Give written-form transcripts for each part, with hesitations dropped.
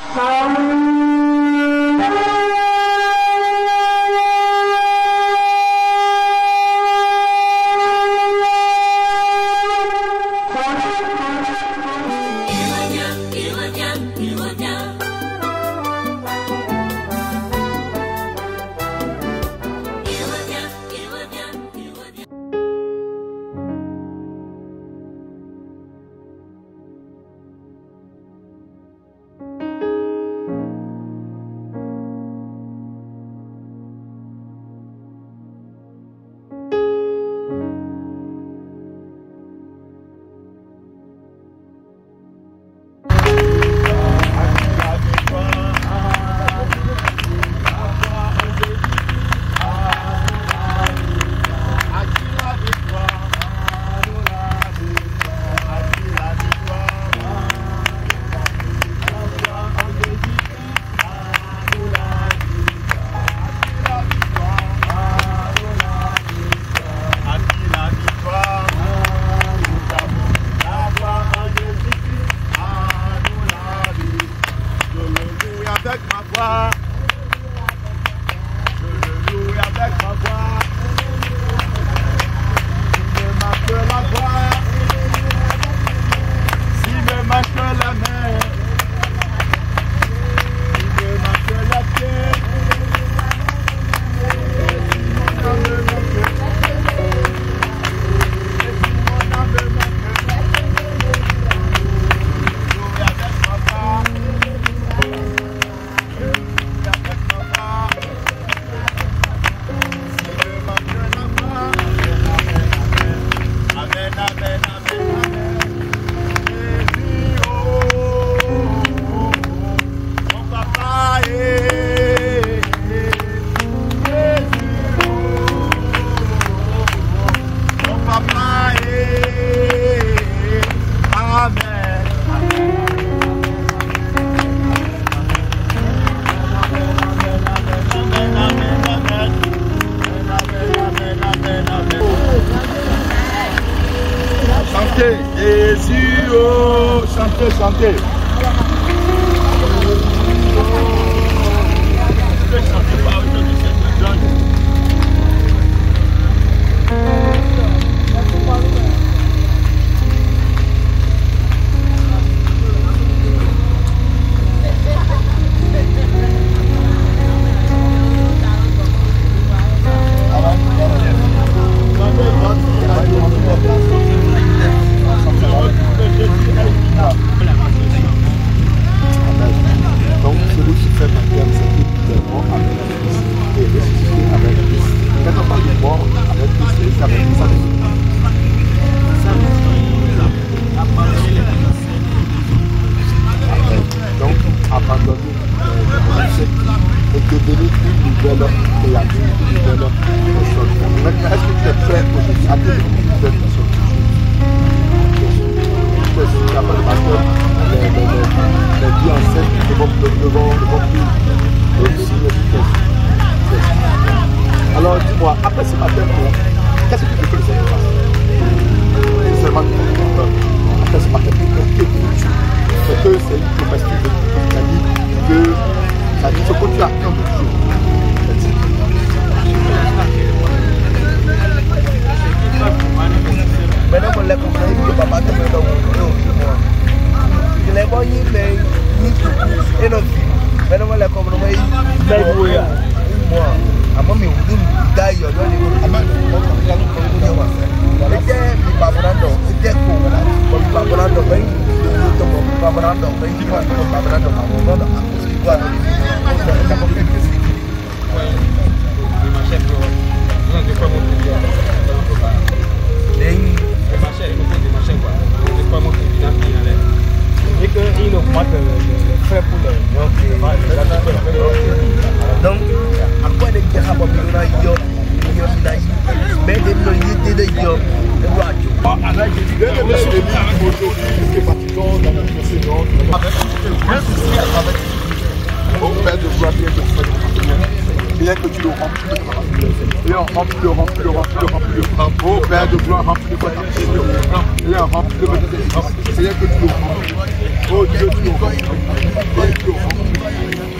Jésus, oh, chantez, chantez. Donc celui qui fait partie de cette évidemment avec la Christ et ressuscité avec Christ. Quand on parle de mort avec Christ, c'est avec Christ. Donc abandonner et devenir une nouvelle créature, une nouvelle personne. Maintenant, est-ce que tu es prêt aujourd'hui à devenir une nouvelle personne? La bonne pasteur, les vies enceintes ne vont plus signer du test. Alors dis-moi, après ce matin, qu'est-ce que tu veux que le Seigneur fasse? C'est seulement après ce matin, que dis-tu? C'est que c'est une perspective ça dit ce que tu attends de toujours. Maintenant, on l'a compris que papa te met dans mon je l'ai bon, il est et non, maintenant, on l'a compris. Moi, à moi, mais vous dites, d'ailleurs, il y a et qu'il augmente le frais pour donc, à quoi les gars vont venir mais les loyers de Dieu, bien que tu le remplis de grâce. Et on remplit le oh Père de gloire, remplis de grâce. Et on remplit de grâce. C'est bien que tu le remplis. Oh Dieu, tu le remplis.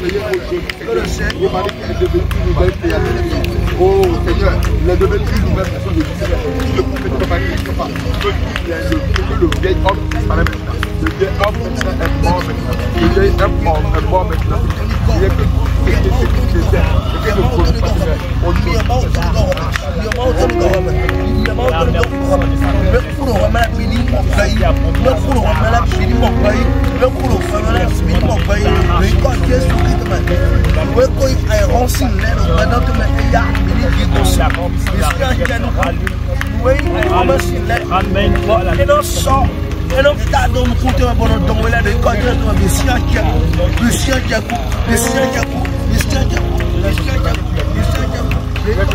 payer aujourd'hui. Le mari qui est devenu une nouvelle créature. Oh Seigneur, il est devenu une nouvelle personne de Seigneur. Qui le coupe de ma vie, le vieil homme disparaît maintenant. Le vieil homme maintenant est mort maintenant. Le vieil homme est mort maintenant. Il n'y a que ce qui est et que le produit pas de faire. On dit et donc, là, dans le compte, on va dans le code de Sien le chien qui a coupé, le chien qui a coupé, le chien qui a coupé, le chien qui a coupé, le chien qui a coupé, le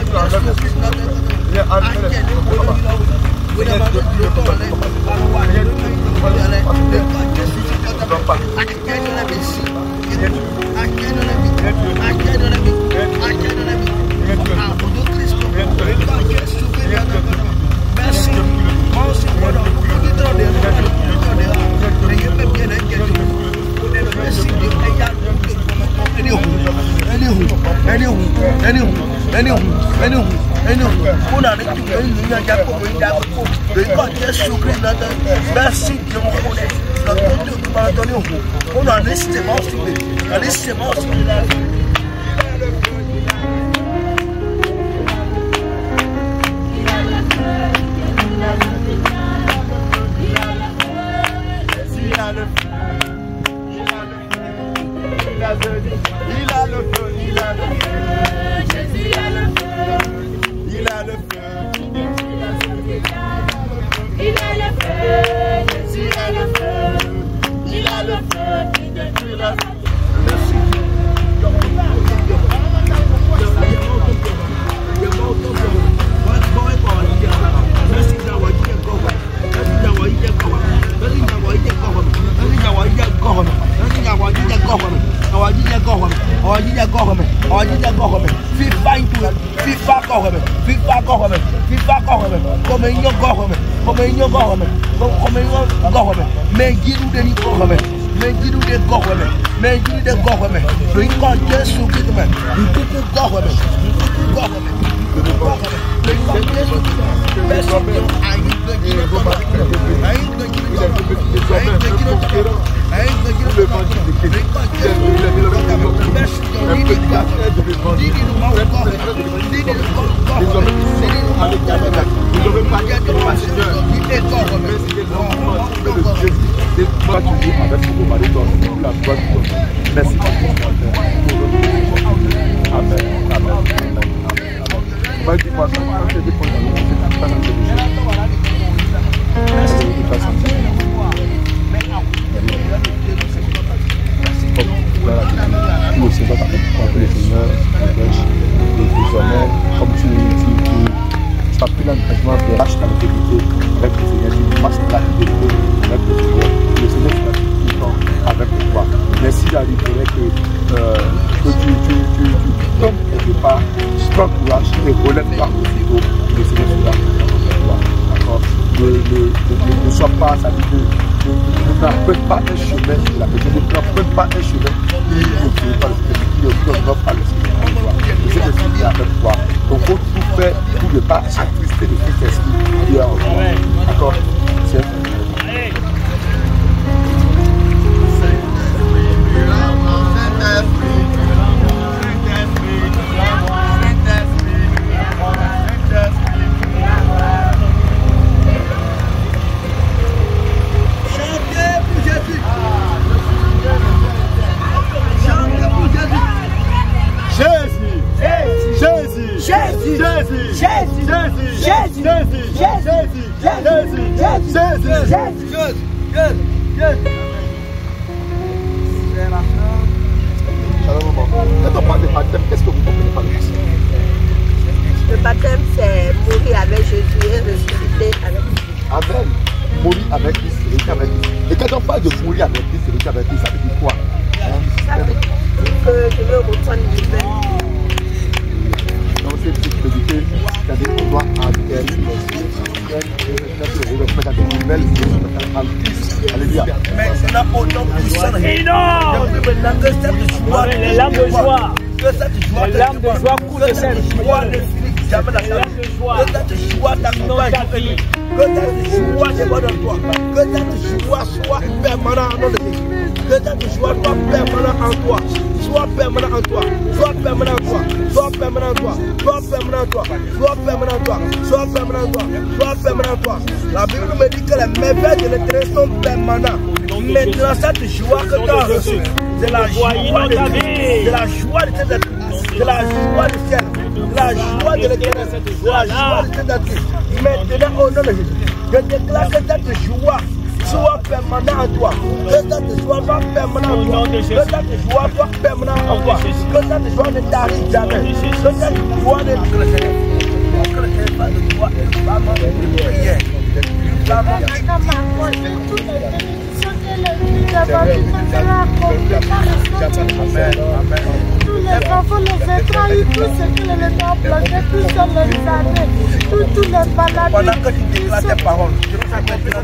qu'est-ce que vous comprenez par le baptême? Le baptême, c'est mourir avec Jésus et ressusciter avec lui. Amen. Mourir avec Christ, c'est ressusciter avec Christ. Et quand on parle de mourir avec Christ, c'est ressusciter avec Christ, ça veut dire quoi? Ça veut dire que je veux reprendre l'hiver. Donc c'est ce qui veut dire que c'est-à-dire qu'on doit enterrer les choses, et remettre des nouvelles choses en Christ. Alléluia. maintenant que cette joie, les larmes de joie, que cette joie, les larmes de joie coulent de cette joie ne finit jamais dans ta vie. Que cette joie t'accompagne. Que cette joie déborde de toi. Que cette joie soit permanente en nom de Jésus. Que cette joie soit permanente en toi. Sois permanent en toi. Sois permanent en toi. Sois permanent en toi. Sois permanent en toi. Sois permanent en toi. Sois permanent en toi. Sois permanent en toi. La Bible me dit que les merveilles de l'Éternel sont permanentes. Maintenant, cette joie que tu as reçue, c'est la joie de ta vie. C'est la joie de tes esprits. C'est la joie du ciel. La joie de l'Éternel. La joie de tes esprits. Maintenant, au nom de Jésus, je déclare que cette joie soit permanent en toi. Que cette joie soit permanente en toi. Que cette joie soit permanente en toi. Que cette joie ne t'arrive jamais. Que cette joie ne tous les enfants les ont trahis, tout ce que les gens plantaient, tout ça les années, tous les malades. Pendant que tu déclares tes paroles, je prie maintenant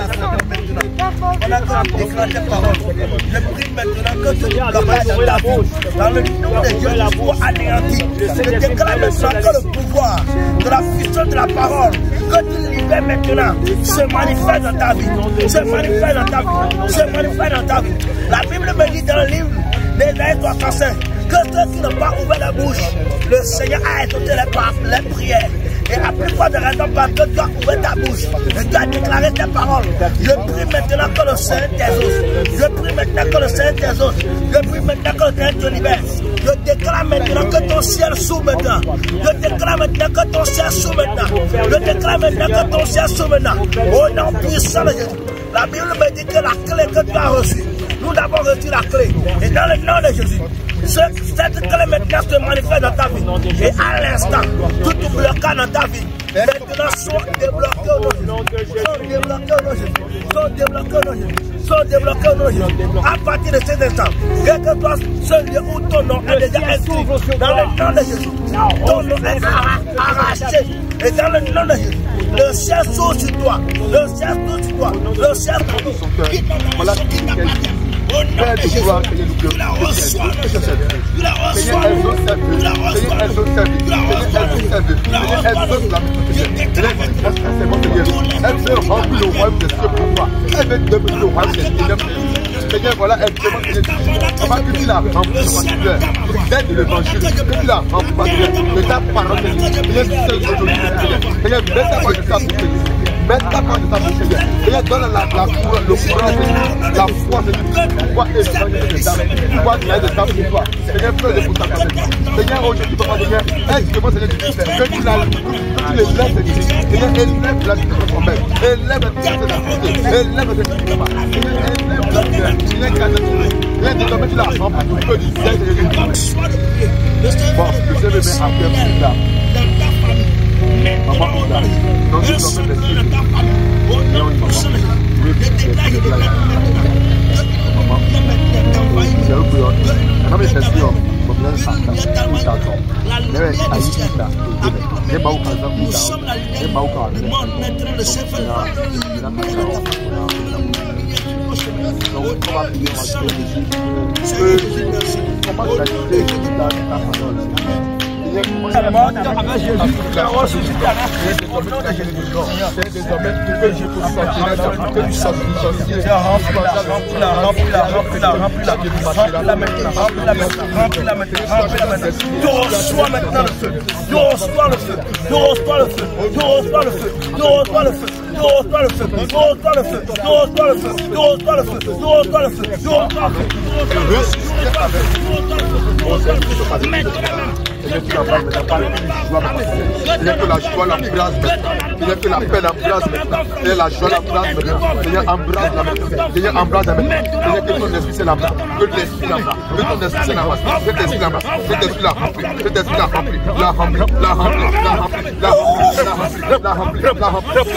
que ce blocage dans ta bouche, dans le nom de Dieu, soit anéanti. Je déclare maintenant que le pouvoir de la puissance de la parole que tu libères maintenant se manifeste dans ta vie, se manifeste dans ta vie, se manifeste dans ta vie. La Bible me dit dans le livre d'Ésaïe 65 que ceux qui n'ont pas ouvert la bouche, le Seigneur a écouté les prières. Et à plus forte raison parce que tu as ouvert ta bouche et tu as déclaré tes paroles. Je prie maintenant que le Seigneur t'exauce. Je prie maintenant que le Seigneur t'exauce. Je prie maintenant que le Seigneur te libère. Je déclare maintenant que ton ciel s'ouvre maintenant. Je déclare maintenant que ton ciel s'ouvre maintenant. Je déclare maintenant que ton ciel s'ouvre maintenant. Au nom puissant de Jésus. La Bible me dit que la clé que tu as reçue, nous avons reçu la clé. Et dans le nom de Jésus, cette clé maintenant se manifeste dans ta vie. Et à l'instant, tout blocage dans ta vie, maintenant soit débloqué au nom de Jésus. Sont débloqués au nom de Jésus. Sont débloqués au nom de Jésus. Sont débloqués au nom de Jésus. À partir de cet instant, quel que soit ce lieu où ton nom est déjà inscrit, dans le nom de Jésus, ton nom est arraché. Et dans le nom de Jésus, le ciel s'ouvre sur toi. Le ciel s'ouvre sur toi. Le ciel s'ouvre sur toi. Au nom de Jésus, tu la reçois. Tu la reçois. Tu la reçois. Tu la reçois. Elle veut remplir le royaume de Dieu pour toi. Elle veut devenir le royaume de Dieu. Seigneur, voilà, elle demande comment que tu l'as rempli d'aide de l'évangile, que tu l'as rempli de ta parole. Seigneur, mets ta parole de ta bouche. Mets ta parole de ta bouche, Seigneur. Seigneur, donne le courage, la foi de pouvoir évangéliser les âmes, pouvoir créer des âmes pour toi. Seigneur, fais-le pour ta personne. Seigneur, aujourd'hui, papa, Seigneur, aide-moi, Seigneur, que tu les blesses, Seigneur, élève la vie de ton mère, élève la vie de ta santé, élève la vie de ta papa. Seigneur, élève la vie de Seigneur, Seigneur, désormais, tu la remplis pour que tu sais, bon, le Seigneur me met à faire tout là. Maman, on a non, je dois même laisser maman, c'est un peu non mais c'est sûr comme là ça ça mais aïssa c'est pas au cas ça c'est pas au cas donc on va prier comment ça se fait dans ta parole. Elle est morte avec Jésus, tu as ressuscité au nom de Jésus. C'est désormais que je peux sortir, que tu sortes du sorcier. Remplis-la. Tu reçois maintenant le feu. Tu reçois le feu. Tu reçois le feu. Tu reçois le feu. Tu reçois le feu. Tu reçois le feu. Tu reçois le feu. Tu reçois le feu. Tu reçois le feu. Tu reçois le feu. Tu reçois le feu. Il est que la joie l'embrasse maintenant. Il est que la paix l'embrasse maintenant. Il est la joie l'embrasse maintenant. Seigneur, embrasse la maintenant. Seigneur, embrasse la maintenant. Seigneur, que ton esprit c'est l'embrasse. Que l'esprit l'embrasse. Que ton esprit c'est l'embrasse. Que l'esprit l'embrasse. Que l'esprit la remplit. Que l'esprit la remplit. La remplit. La remplit. La remplit. La remplit. La remplit. La remplit. La remplit. La remplit.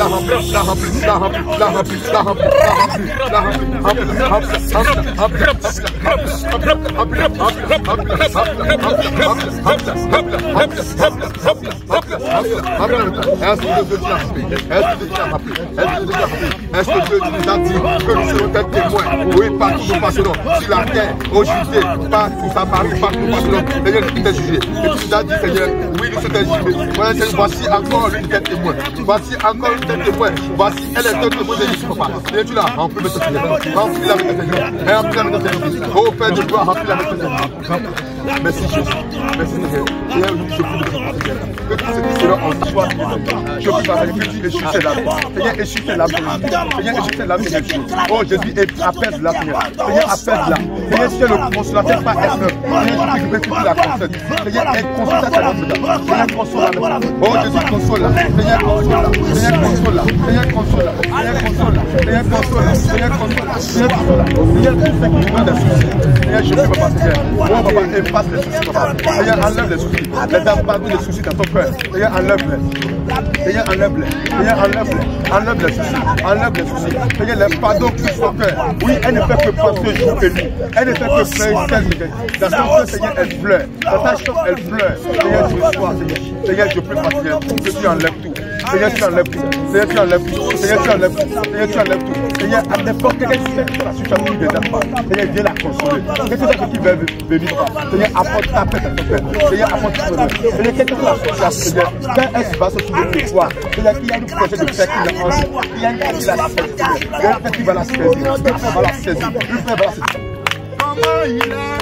Est-ce que Dieu nous a dit que nous serons des témoins? Oui, partout nous passerons, sur la terre, au Judée, partout, ça Paris, partout nous passerons. Seigneur, nous t'es jugé. Et tu nous as dit, Seigneur, oui, nous sommes jugés. Voici encore l'une des témoins. Voici encore l'une des témoins. Voici elle est un témoin de Jésus, papa. Et tu l'as rempli de ce Seigneur. Remplis-la avec ton Seigneur. Remplis-la avec ton Seigneur. Oh Père de gloire, remplis-la avec ton Seigneur. Merci Jésus. Merci Seigneur. Seigneur, oui, je prie de ton Seigneur. Que tous ceux qui seront en toi, je prie par que tu échoues ces larmes. Seigneur, échoue ces larmes. Seigneur, échoue ces larmes, Seigneur. Oh Jésus, apaise-la, Seigneur. Seigneur, apaise-la. Seigneur, tu es le consolateur par S9. Seigneur, je prie que tu la console. Seigneur, console ta larme. Seigneur, console-la. Oh Jésus, console-la. Seigneur, console-la. Seigneur, console-la. Seigneur, console-la. Seigneur, console-la. Seigneur, console-la. Seigneur, console-la. Seigneur, console-la. Seigneur, tout ce qui nous donne des soucis. Seigneur, je prie, papa, Seigneur. Oh, papa, efface les soucis, papa. Seigneur, enlève les soucis. Les embardons des soucis dans ton cœur. Seigneur, enlève-les. Seigneur, enlève-les. Seigneur, enlève-les. Enlève les soucis. Enlève les soucis. Seigneur, les pardons qui sont cœur. Oui, elle ne fait que penser jour et nuit. Elle ne fait que pleurer celle. Dans son cœur, Seigneur, elle pleure. Dans ta chambre, elle pleure. Seigneur, je reçois, Seigneur. Seigneur, je prie, Seigneur, que tu enlèves tout. Seigneur, tu enlèves tout. Seigneur, tu enlèves tout. Seigneur, tu enlèves tout. Seigneur, tu enlèves tout. Seigneur, à n'importe quelle situation des enfants. Seigneur, viens la consoler. Qu'est-ce que c'est qui veut venir? Seigneur, apporte ta paix dans ton cœur. Seigneur, apporte ta paix. Seigneur, qu'est-ce que c'est la situation, Seigneur? Quand elle va se souvenir de toi, Seigneur, qu'il y a une projet de paix qui l'a enlevé. Il y a une paix qui la saisir. Il y a une paix qui va la saisir. Une paix va la saisir. Une paix va la saisir. Comment il est?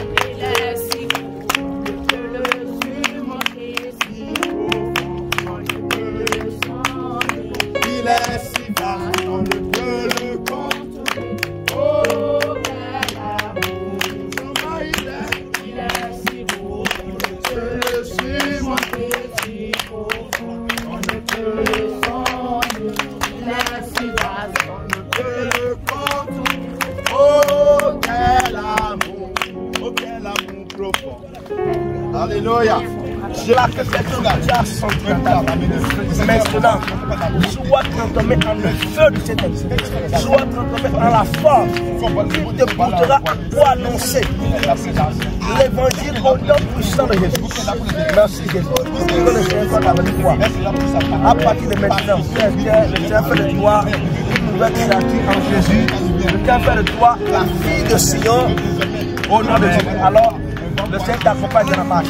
Il est si bas, on ne peut le contrôler. Oh, quel amour. Comment il est si beau, on ne peut le surmonter si profond. On ne peut le soigner. Il est si bas, on ne peut le contrôler. Oh, quel amour. Oh, quel amour profond. Alléluia. Je la fais cette chose à son maintenant, sois transformé en le feu de cet esprit, sois transformé en la force qui te portera pour annoncer l'évangile au nom puissant de Jésus. Merci Jésus. Que le Seigneur soit avec toi. À partir de maintenant, le Seigneur fait de toi une nouvelle créature en Jésus. Le Seigneur fait de toi la fille de Sion au nom de Jésus. Alors, le Seigneur t'accompagne dans la marche.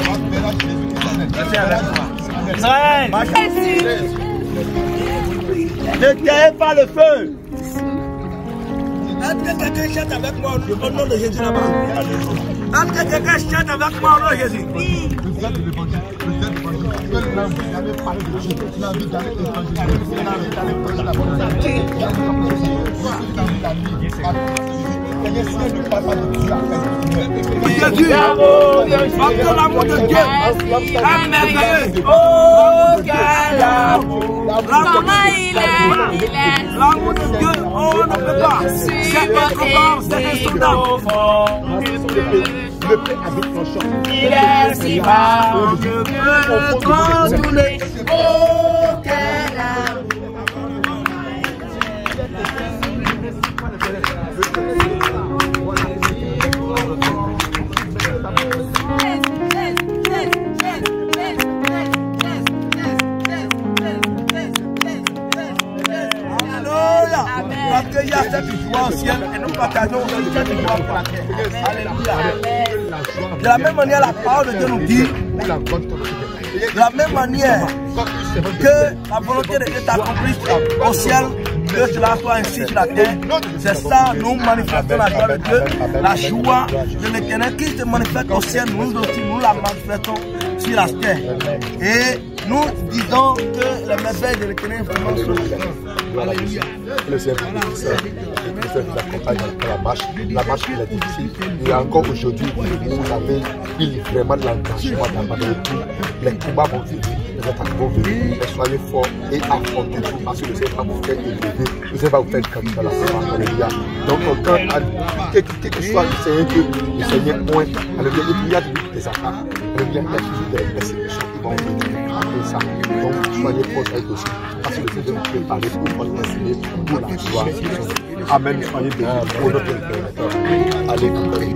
Israël, ne tais pas le feu. Est-ce que quelqu'un chante avec moi au nom de Jésus là-bas? Est-ce que quelqu'un chante avec moi au nom de Jésus? Jésus, l'amour de Dieu, merveilleux. Oh, quel amour! Comment il est? L'amour de Dieu, on ne peut pas. C'est notre corps, c'est instrument. Il est si bas, on ne peut le contrôler. Oh, quel amour! Parce qu'il y a cette joie au ciel et nous partageons cette joie pour la terre. Alléluia. De la même manière, la parole de Dieu nous dit, de la même manière que la volonté de Dieu s'accomplisse au ciel, que cela soit ainsi sur la terre. C'est ça, nous manifestons la joie de Dieu, la joie de l'Éternel qui se manifeste au ciel, nous aussi, nous la manifestons sur la terre. Et nous disons que les merveilles de l'Éternel vraiment sont là. Alléluia. Le Seigneur vous accompagne dans la marche. La marche elle est difficile. Et encore aujourd'hui, vous avez eu vraiment de l'engagement d'abandonner tout. Les combats vont venir, les attaques vont venir. Mais soyez forts et affrontez tout parce que le Seigneur va vous faire élever. Le Seigneur va vous faire comme dans la semence. Alléluia. Donc, quel que soit le Seigneur que le Seigneur pointe, alléluia, il y a des attaques. Alléluia, il y a toujours des persécutions. va après ça. Donc, soyez proches avec aussi. Parce que le Seigneur nous préparer pour votre destinée, pour la gloire. Amen. Soyez bénis pour notre Créateur. Alléluia.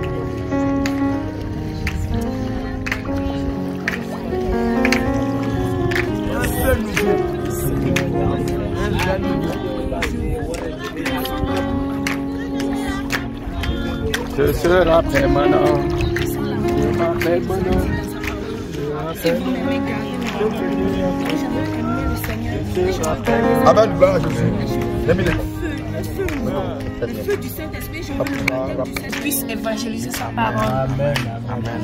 Je serai permanent. Amen. Gloire à Jésus. Le feu du Saint-Esprit, je veux que le Saint puisse évangéliser sa parole. Amen. Amen.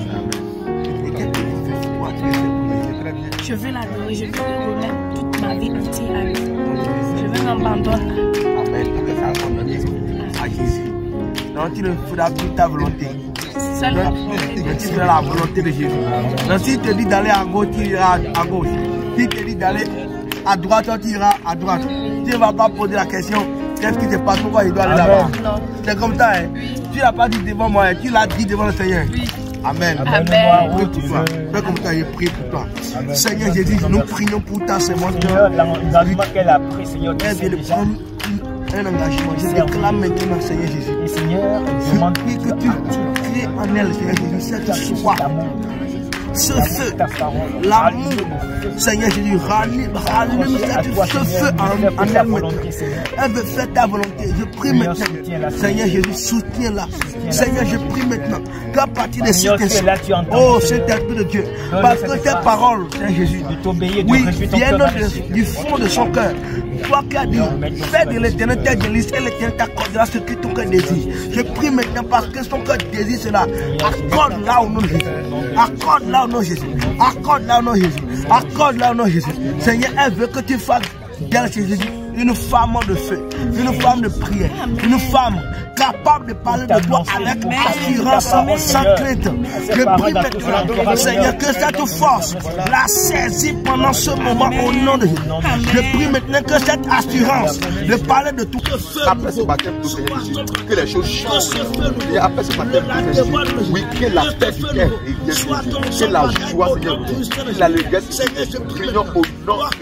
Je veux l'adorer, je veux remettre toute ma vie entière à lui. Je veux m'abandonner. Amen. À Jésus. Donc tu ne feras plus ta volonté. Seule la Tu feras la volonté de Jésus. Donc s'il te dit d'aller à gauche, tu iras à gauche. S'il te dit d'aller à droite, tu iras à droite. Tu ne vas pas poser la question. Qu'est-ce qui se passe? Pourquoi il doit aller là-bas? C'est comme ça, hein? Tu l'as pas dit devant moi, tu l'as dit devant le Seigneur. Amen. Amen. Prie pour toi. Fais comme ça, je prie pour toi. Amen. Seigneur Jésus, nous prions pour ta sémence. L'engagement qu'elle a pris, Seigneur, elle vient de prendre un engagement. Je déclame maintenant, Seigneur Jésus. Et Seigneur, je prie que tu crées en elle, Seigneur Jésus, cette foi. Ce feu, l'amour, Seigneur Jésus, rallume ce feu en elle maintenant. Elle veut faire ta volonté. Je prie maintenant, Seigneur Jésus, soutiens-la. Seigneur, je prie maintenant qu'à partir de cet esprit, oh Saint-Esprit de Dieu, parce que tes paroles, Seigneur Jésus, oui, viennent du fond de son cœur. Toi qui as dit, fais de l'éternel tes délices et l'éternel t'accordera ce que ton cœur désire. Je prie maintenant parce que son cœur désire cela. Accorde-la au nom de Jésus. Accorde-la au nom de Jésus. Accorde-la au nom de Jésus. Accorde-la au nom de Jésus. Seigneur, elle veut que tu fasses d'elle, Jésus, une femme de feu, une femme de prière, une femme capable de parler de toi avec assurance, sans crainte. Je prie maintenant, Seigneur, que cette force la saisit pendant ce moment au nom de Jésus. Je prie maintenant que cette assurance de parler de tout après ce baptême, que les choses changent. Et après ce baptême, oui, que la paix du cœur que la joie, Seigneur, que la légèreté, prions au nom de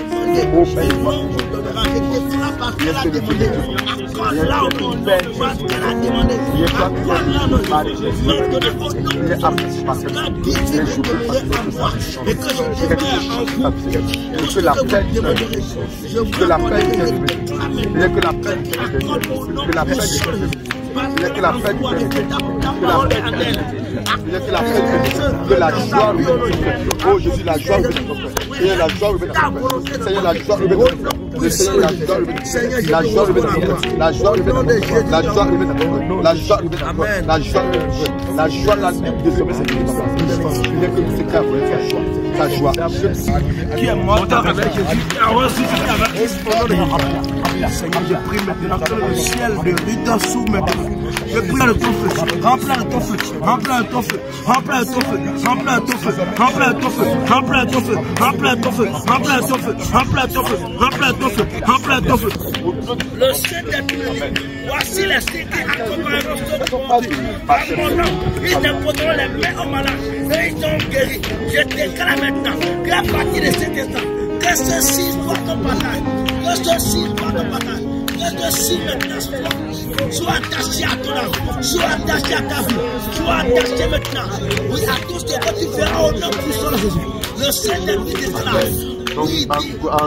que la paix, que la paix, que la paix, que la paix, que la paix, que la joie, oh Jésus, la joie, Seigneur, la joie, Seigneur, la joie, le Seigneur, la joie, la joie, la joie, la joie, la joie, la joie, la libre de ce Seigneur, que nous sécrètes pour faire joie, ta joie, qui est mort avec Jésus, Seigneur, je prie maintenant que le ciel de Rita s'ouvre maintenant. Je prie de ton feu, remplis de ton feu, remplis de ton feu, remplis de ton feu, remplis de ton feu, remplis de ton feu, remplis de ton feu, remplis de ton feu, remplis de ton feu, remplis de ton feu, remplis de ton feu, remplis de ton feu. Le Saint-Esprit, voici les signes qui accompagneront ce conduit. Par mon nom, ils déposeront les mains aux malades et ils sont guéris. Je déclare maintenant qu'à partir de cet instant, que ceci soit ton bataille, que ceci soit ton bataille. Que ceci maintenant soit attaché à ton âme, soit attaché à ta vie, soit attaché maintenant, oui, à tout ce que tu feras au nom puissant de Jésus. Le Saint-Esprit déclare. Donc, c'est dit que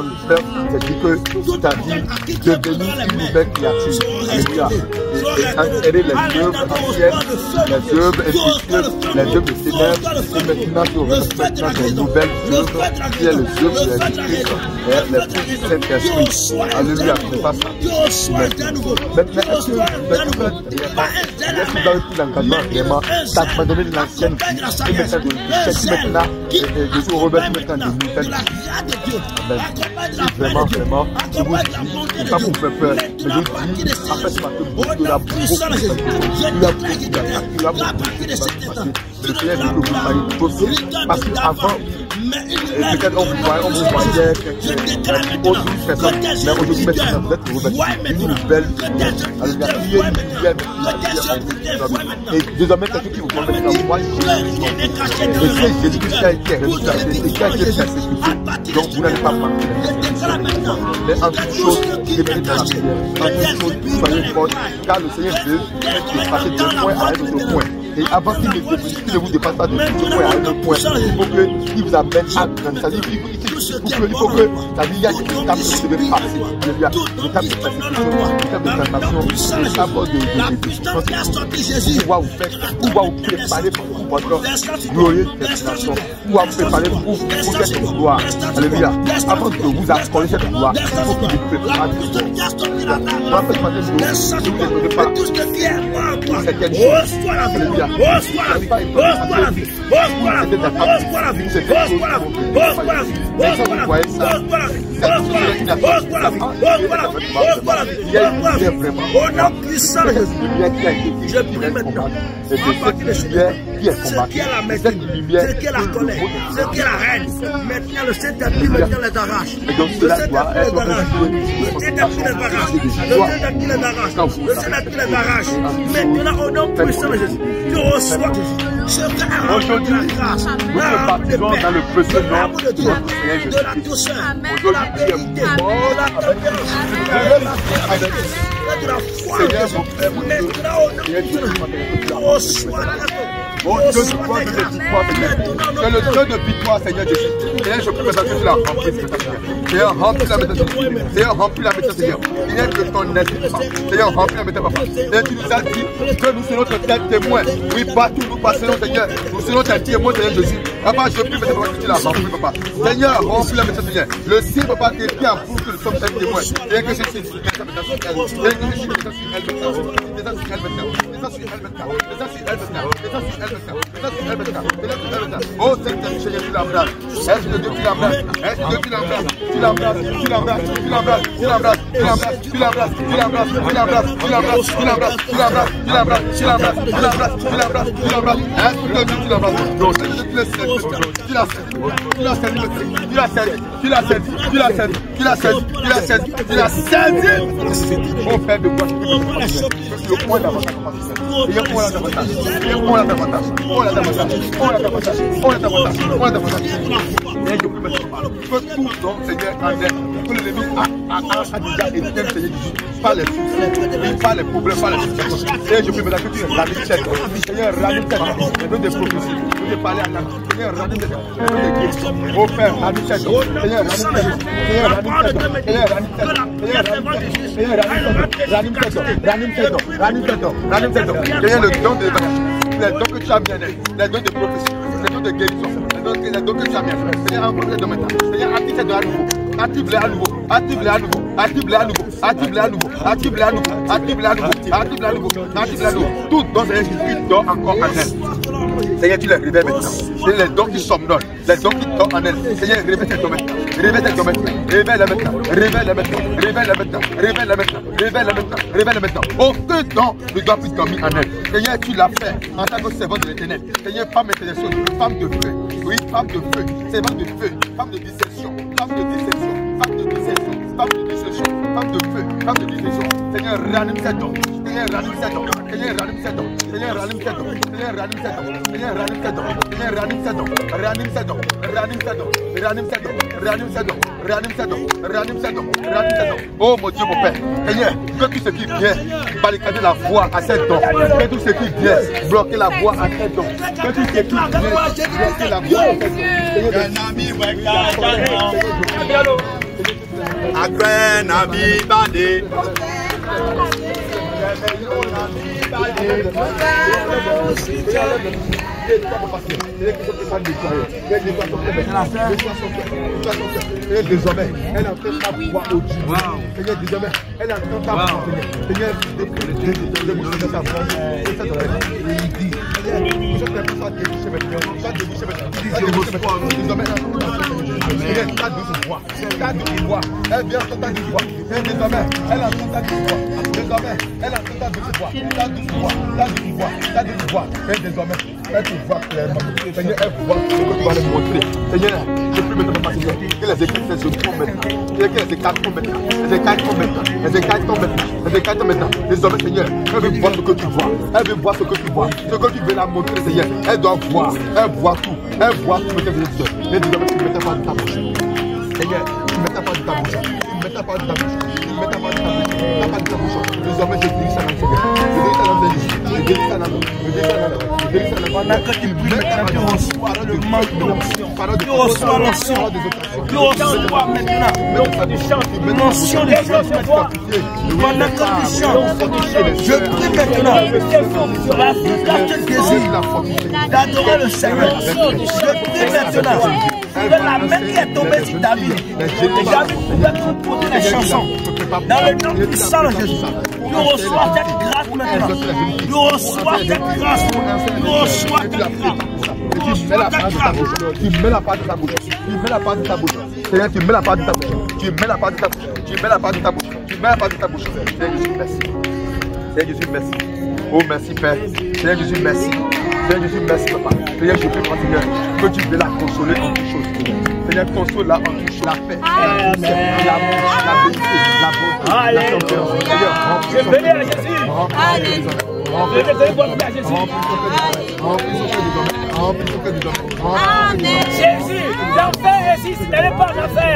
tu as dit de devenir une nouvelle créature. Alléluia. Et enterrer les œuvres anciennes, les œuvres infructueuses, les œuvres de ténèbres. Et maintenant, tu auras maintenant des nouvelles œuvres qui est les œuvres de l'Esprit et les fruits du Saint-Esprit. Alléluia. C'est pas ça. Maintenant, est-ce que dans tout l'engagement, vraiment, tu as abandonné l'ancienne vie et maintenant, Jésus revêt maintenant de nouvelles vies. Vraiment, vraiment, je vous dis, c'est pas pour faire peur, mais je vous dis, après ce matin, beaucoup de la beaucoup, le Seigneur dit que vous soyez beaucoup, parce qu'avant, Et peut-être on vous voyait mais aujourd'hui, maintenant, vous êtes une nouvelle. Et désormais, quelqu'un qui vous voit maintenant, moi, et Jésus-Christ a été ressuscité, qui a été persécuté. Donc, vous n'allez pas manquer. Mais en toute chose, demeurez dans la prière. En toute chose, soyez forts, car le Seigneur veut passer d'un point à un autre point. Et avant qu'il ne vous dépasse pas de point à un autre point, il faut qu'il vous amène à grandir. C'est-à-dire il faut que il y a des étapes que vous devez passer. Il y a des étapes de persécution, des étapes de transformation, des étapes de pouvoir vous préparer pour votre glorieuse destination, pouvoir vous préparer pour cette gloire. Alléluia. Avant que vous accordiez cette gloire, il faut qu'il vous prépare tout ça. En fait, je ne vous ai pas certaines choses. Alléluia. Aujourd'hui, nous te baptisons dans le précieux nom de notre Seigneur Jésus-Christ. Aujourd'hui, tu es mort avec Seigneur, mon frère, mon Dieu, oh Dieu de gloire, Dieu de victoire, Seigneur. Tu es le Dieu de victoire, Seigneur Jésus. Seigneur, je prie maintenant que tu l'as rempli, Seigneur, remplis la méthode, Seigneur, remplis la méthode, Seigneur. Seigneur, que ton esprit, Seigneur, remplis la méthode, papa. Seigneur, tu nous as dit que nous serons tes témoins. Oui, partout nous passerons, Seigneur. Nous serons tes témoins, Seigneur Jésus. Papa, je prie maintenant que tu l'as rempli, papa. Seigneur, remplis la méthode, Seigneur. Le ciel, papa, t'es bien pour que nous sommes tes témoins. Seigneur, que je suis oh Seigneur, tu l'embrasses. Est-ce que Dieu tu l'embrasses? Est-ce que tu l'embrasses? Tu l'embrasses, tu l'embrasses, tu l'embrasses, tu l'embrasses, tu l'embrasses, tu l'embrasses, tu l'embrasses, tu l'embrasses, tu l'embrasses, tu l'embrasses, tu l'embrasses, tu l'embrasses, tu l'embrasses, tu l'embrasses, tu l'embrasses. Est-ce que Dieu tu l'embrasses? Non, Seigneur, tu l'as servi, tu l'as servi, tu l'as servi, tu l'as servi, tu l'as servi, tu l'as servi, tu l'as servi, tu l'as servi. Mon frère de quoi? Le point d'avantage. Il y a un point d'avantage. Il y a un point d'avantage. On l'a davantage. On l'a davantage. On l'a davantage. On l'a davantage. Que tout don, Seigneur, en est. Que l'ennemi a déjà éteint, Seigneur, pas les soucis, pas les problèmes, pas les situations. Et je prie maintenant que tu ranimes cette. Seigneur, ranime cette. Donne des prophéties. Je vais parler à la. Seigneur, ranime cette. Donne des guérisons. Oh Père, ranime cette. Seigneur, ranime cette. Seigneur, ranime cette. Seigneur, ranime cette. Seigneur, ranime cette. Ranime cette. Ranime cette. Ranime cette. Seigneur, le don de les dons que tu as mis, les dons de prophétie, les dons de guérison, les dons que tu as mis. Seigneur, encore les dons maintenant. Seigneur, active-les à nouveau. Active-les à nouveau. Active-les à nouveau. Active-les à nouveau. Active-les à nouveau. Active-les à nouveau. Active-les à nouveau. Active-les à nouveau. Active-les à nouveau. Tout don, Seigneur Jésus-Christ dort encore en elle. Seigneur, tu les réveilles maintenant. C'est les dons qui somnolent, les dons qui dorment en elle. Seigneur, réveille tes dons maintenant. Réveille tes dons maintenant. Réveille-les maintenant. Réveille-les maintenant. Réveille-les maintenant. Réveille-les maintenant. Réveille-les maintenant. Réveille-les maintenant. Aucun don ne doit plus dormir en elle. Seigneur, tu l'as fait en tant que servant de l'Éternel. Seigneur, femme intercession, femme de feu. Oui, femme de feu, servant de feu, femme de discession, femme de discession, femme de discession, femme de discession, femme de feu, femme de discession. Seigneur, ranime cette dons. Seigneur, ranime cette dons. Seigneur, ranime cette dons. Seigneur, ranime cette dons. Seigneur, ranime cette dons. Seigneur, ranime cette dons. Seigneur, ranime cette dons. Ranime cette dons. Ranime cette dons. Ranime cette dons. Ranime cette dons. Ranime cette dons. Ranime cette dons. Ranime cette dons. Oh mon Dieu, mon Père. Seigneur, que tout ce qui vient barricader la voie à cette dons. Que tout ce qui vient bloquer la voie à cette dons. Que tout ce qui vient bloquer la voie à cette dons. Agré Nabi Bade. Désormais, elle entend ta voix au Dieu. Seigneur, désormais, elle entend ta voix. Seigneur, elle vient entendre ta voix. Désormais, elle entend ta voix. Désormais, elle entend ta voix. Ta douce voix. Ta douce voix. Ta douce voix. Et désormais, elle te voit clairement. Seigneur, elle voit ce que tu vas lui montrer. Seigneur, je peux maintenant pas, Seigneur, que les éclipses se tombent maintenant. Que les écarts tombent maintenant. Les écarts tombent maintenant. Les écarts tombent maintenant. Les écarts tombent maintenant. Désormais, Seigneur, elle veut voir ce que tu vois. Elle veut voir ce que tu vois. Ce que tu veux la montrer, Seigneur. Elle doit voir. Elle voit tout. Elle voit tout. Mais désormais, tu ne mets pas de ta bouche. Seigneur, tu ne mets pas de ta bouche. Tu ne mets pas de ta bouche. Tu ne mets pas de ta bouche. Tu ne mets pas de ta bouche. Désormais, je guéris ça dans le Seigneur. Je guéris ça dans le Seigneur. Je guéris ça dans le Seigneur. Je guéris ça dans le Seigneur. Pendant que tu pries, maintenant tu reçois le manque de l'onction. Tu reçois l'onction. Tu reçois maintenant l'onction du chant. L'onction du chant. Pendant que tu chantes, je prie maintenant la fierté de Jésus d'adorer le Seigneur. Je prie maintenant que la main qui est tombée sur David, et David pouvait composer les chansons. Dans le nom puissant de Jésus, tu reçois cette grâce maintenant. Tu reçois cette grâce. Tu reçois cette grâce. Tu mets la part de ta bouche. Tu mets la part de ta bouche. Tu mets la part de ta bouche. Seigneur, tu mets la part de ta bouche. Tu mets la part de ta bouche. Tu mets la part de ta bouche. Tu mets la part de ta bouche. Seigneur Jésus, merci. Seigneur Jésus, merci. Oh, merci Père. Seigneur Jésus, merci. Seigneur Jésus, merci Papa. Seigneur, je prie, Seigneur, que tu veux la consoler en toutes choses. Seigneur, console-la en toutes choses. La paix, la l'amour, la vérité, la bonté, la tempérance. Seigneur, Je bénis à Jésus. Je bénis votre Père Jésus. Jésus, l'enfer résiste, n'allez pas en enfer.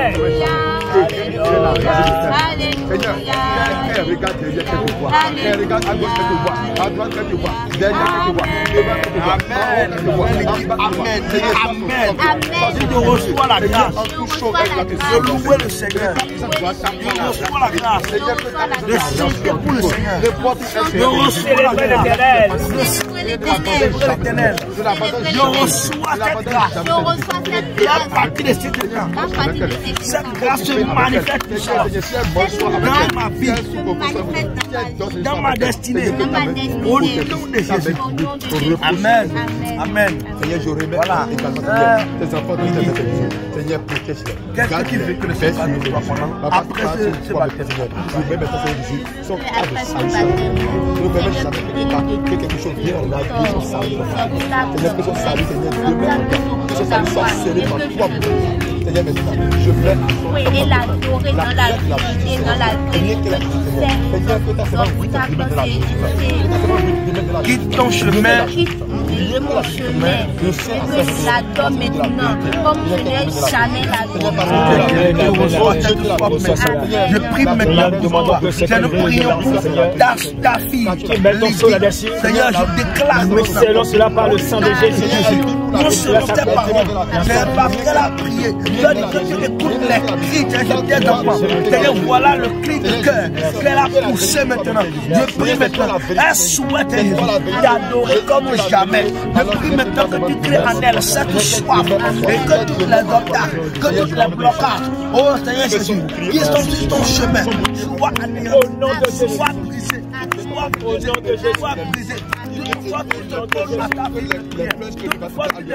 Seigneur, regarde derrière quelques voix. Regarde à gauche quelques voix. À droite quelques voix. Derrière quelques voix. Devant quelques voix. Amen. Tu reçois la grâce. Je loue le Seigneur. Je reçois la grâce. Je chante pour le Seigneur. Je reçois la grâce. Je reçois cette grâce. Et à partir de cette grâce, cette grâce se manifeste dans ma vie, dans ma destinée. Au nom de Jésus. Amen. Amen. Seigneur, je remets également tes enfants dans tes mains. Seigneur, protège-les. Qu'est-ce que tu veux que le Seigneur fasse pendant après ce baptême? Je remets maintenant Seigneur Jésus son cas de salvation. Je remets maintenant que quelque chose vienne en la vie, son salut. Seigneur, que son salut, Seigneur, demeure. Que son salut soit scellé par toi. Seigneur, maintenant, je mets et l'adorer dans la vérité, dans la vérité. Quitte ton chemin. Quitte mon chemin. Et que je l'adore maintenant. Comme je n'ai jamais l'adoré. Je prie maintenant pour toi. Je ne prie pour ta fille. Seigneur, je déclare selon cela par le sang de Jésus. non selon tes paroles, c'est parce qu'elle a prié. Dieu dit que tu écoutes les cris de tes enfants. Seigneur, voilà le cri de cœur qu'elle a poussé maintenant. Je prie maintenant, elle souhaite t'adorer comme jamais. Je prie maintenant que tu crées en elle cette soif et que tous les obstacles, que tous les blocages, oh Seigneur Jésus, qui sont sur ton chemin, soient anéantis, soient brisés, soient brisés, soient brisés. Toutefois, tu te poses à ta vie, toutefois, tu te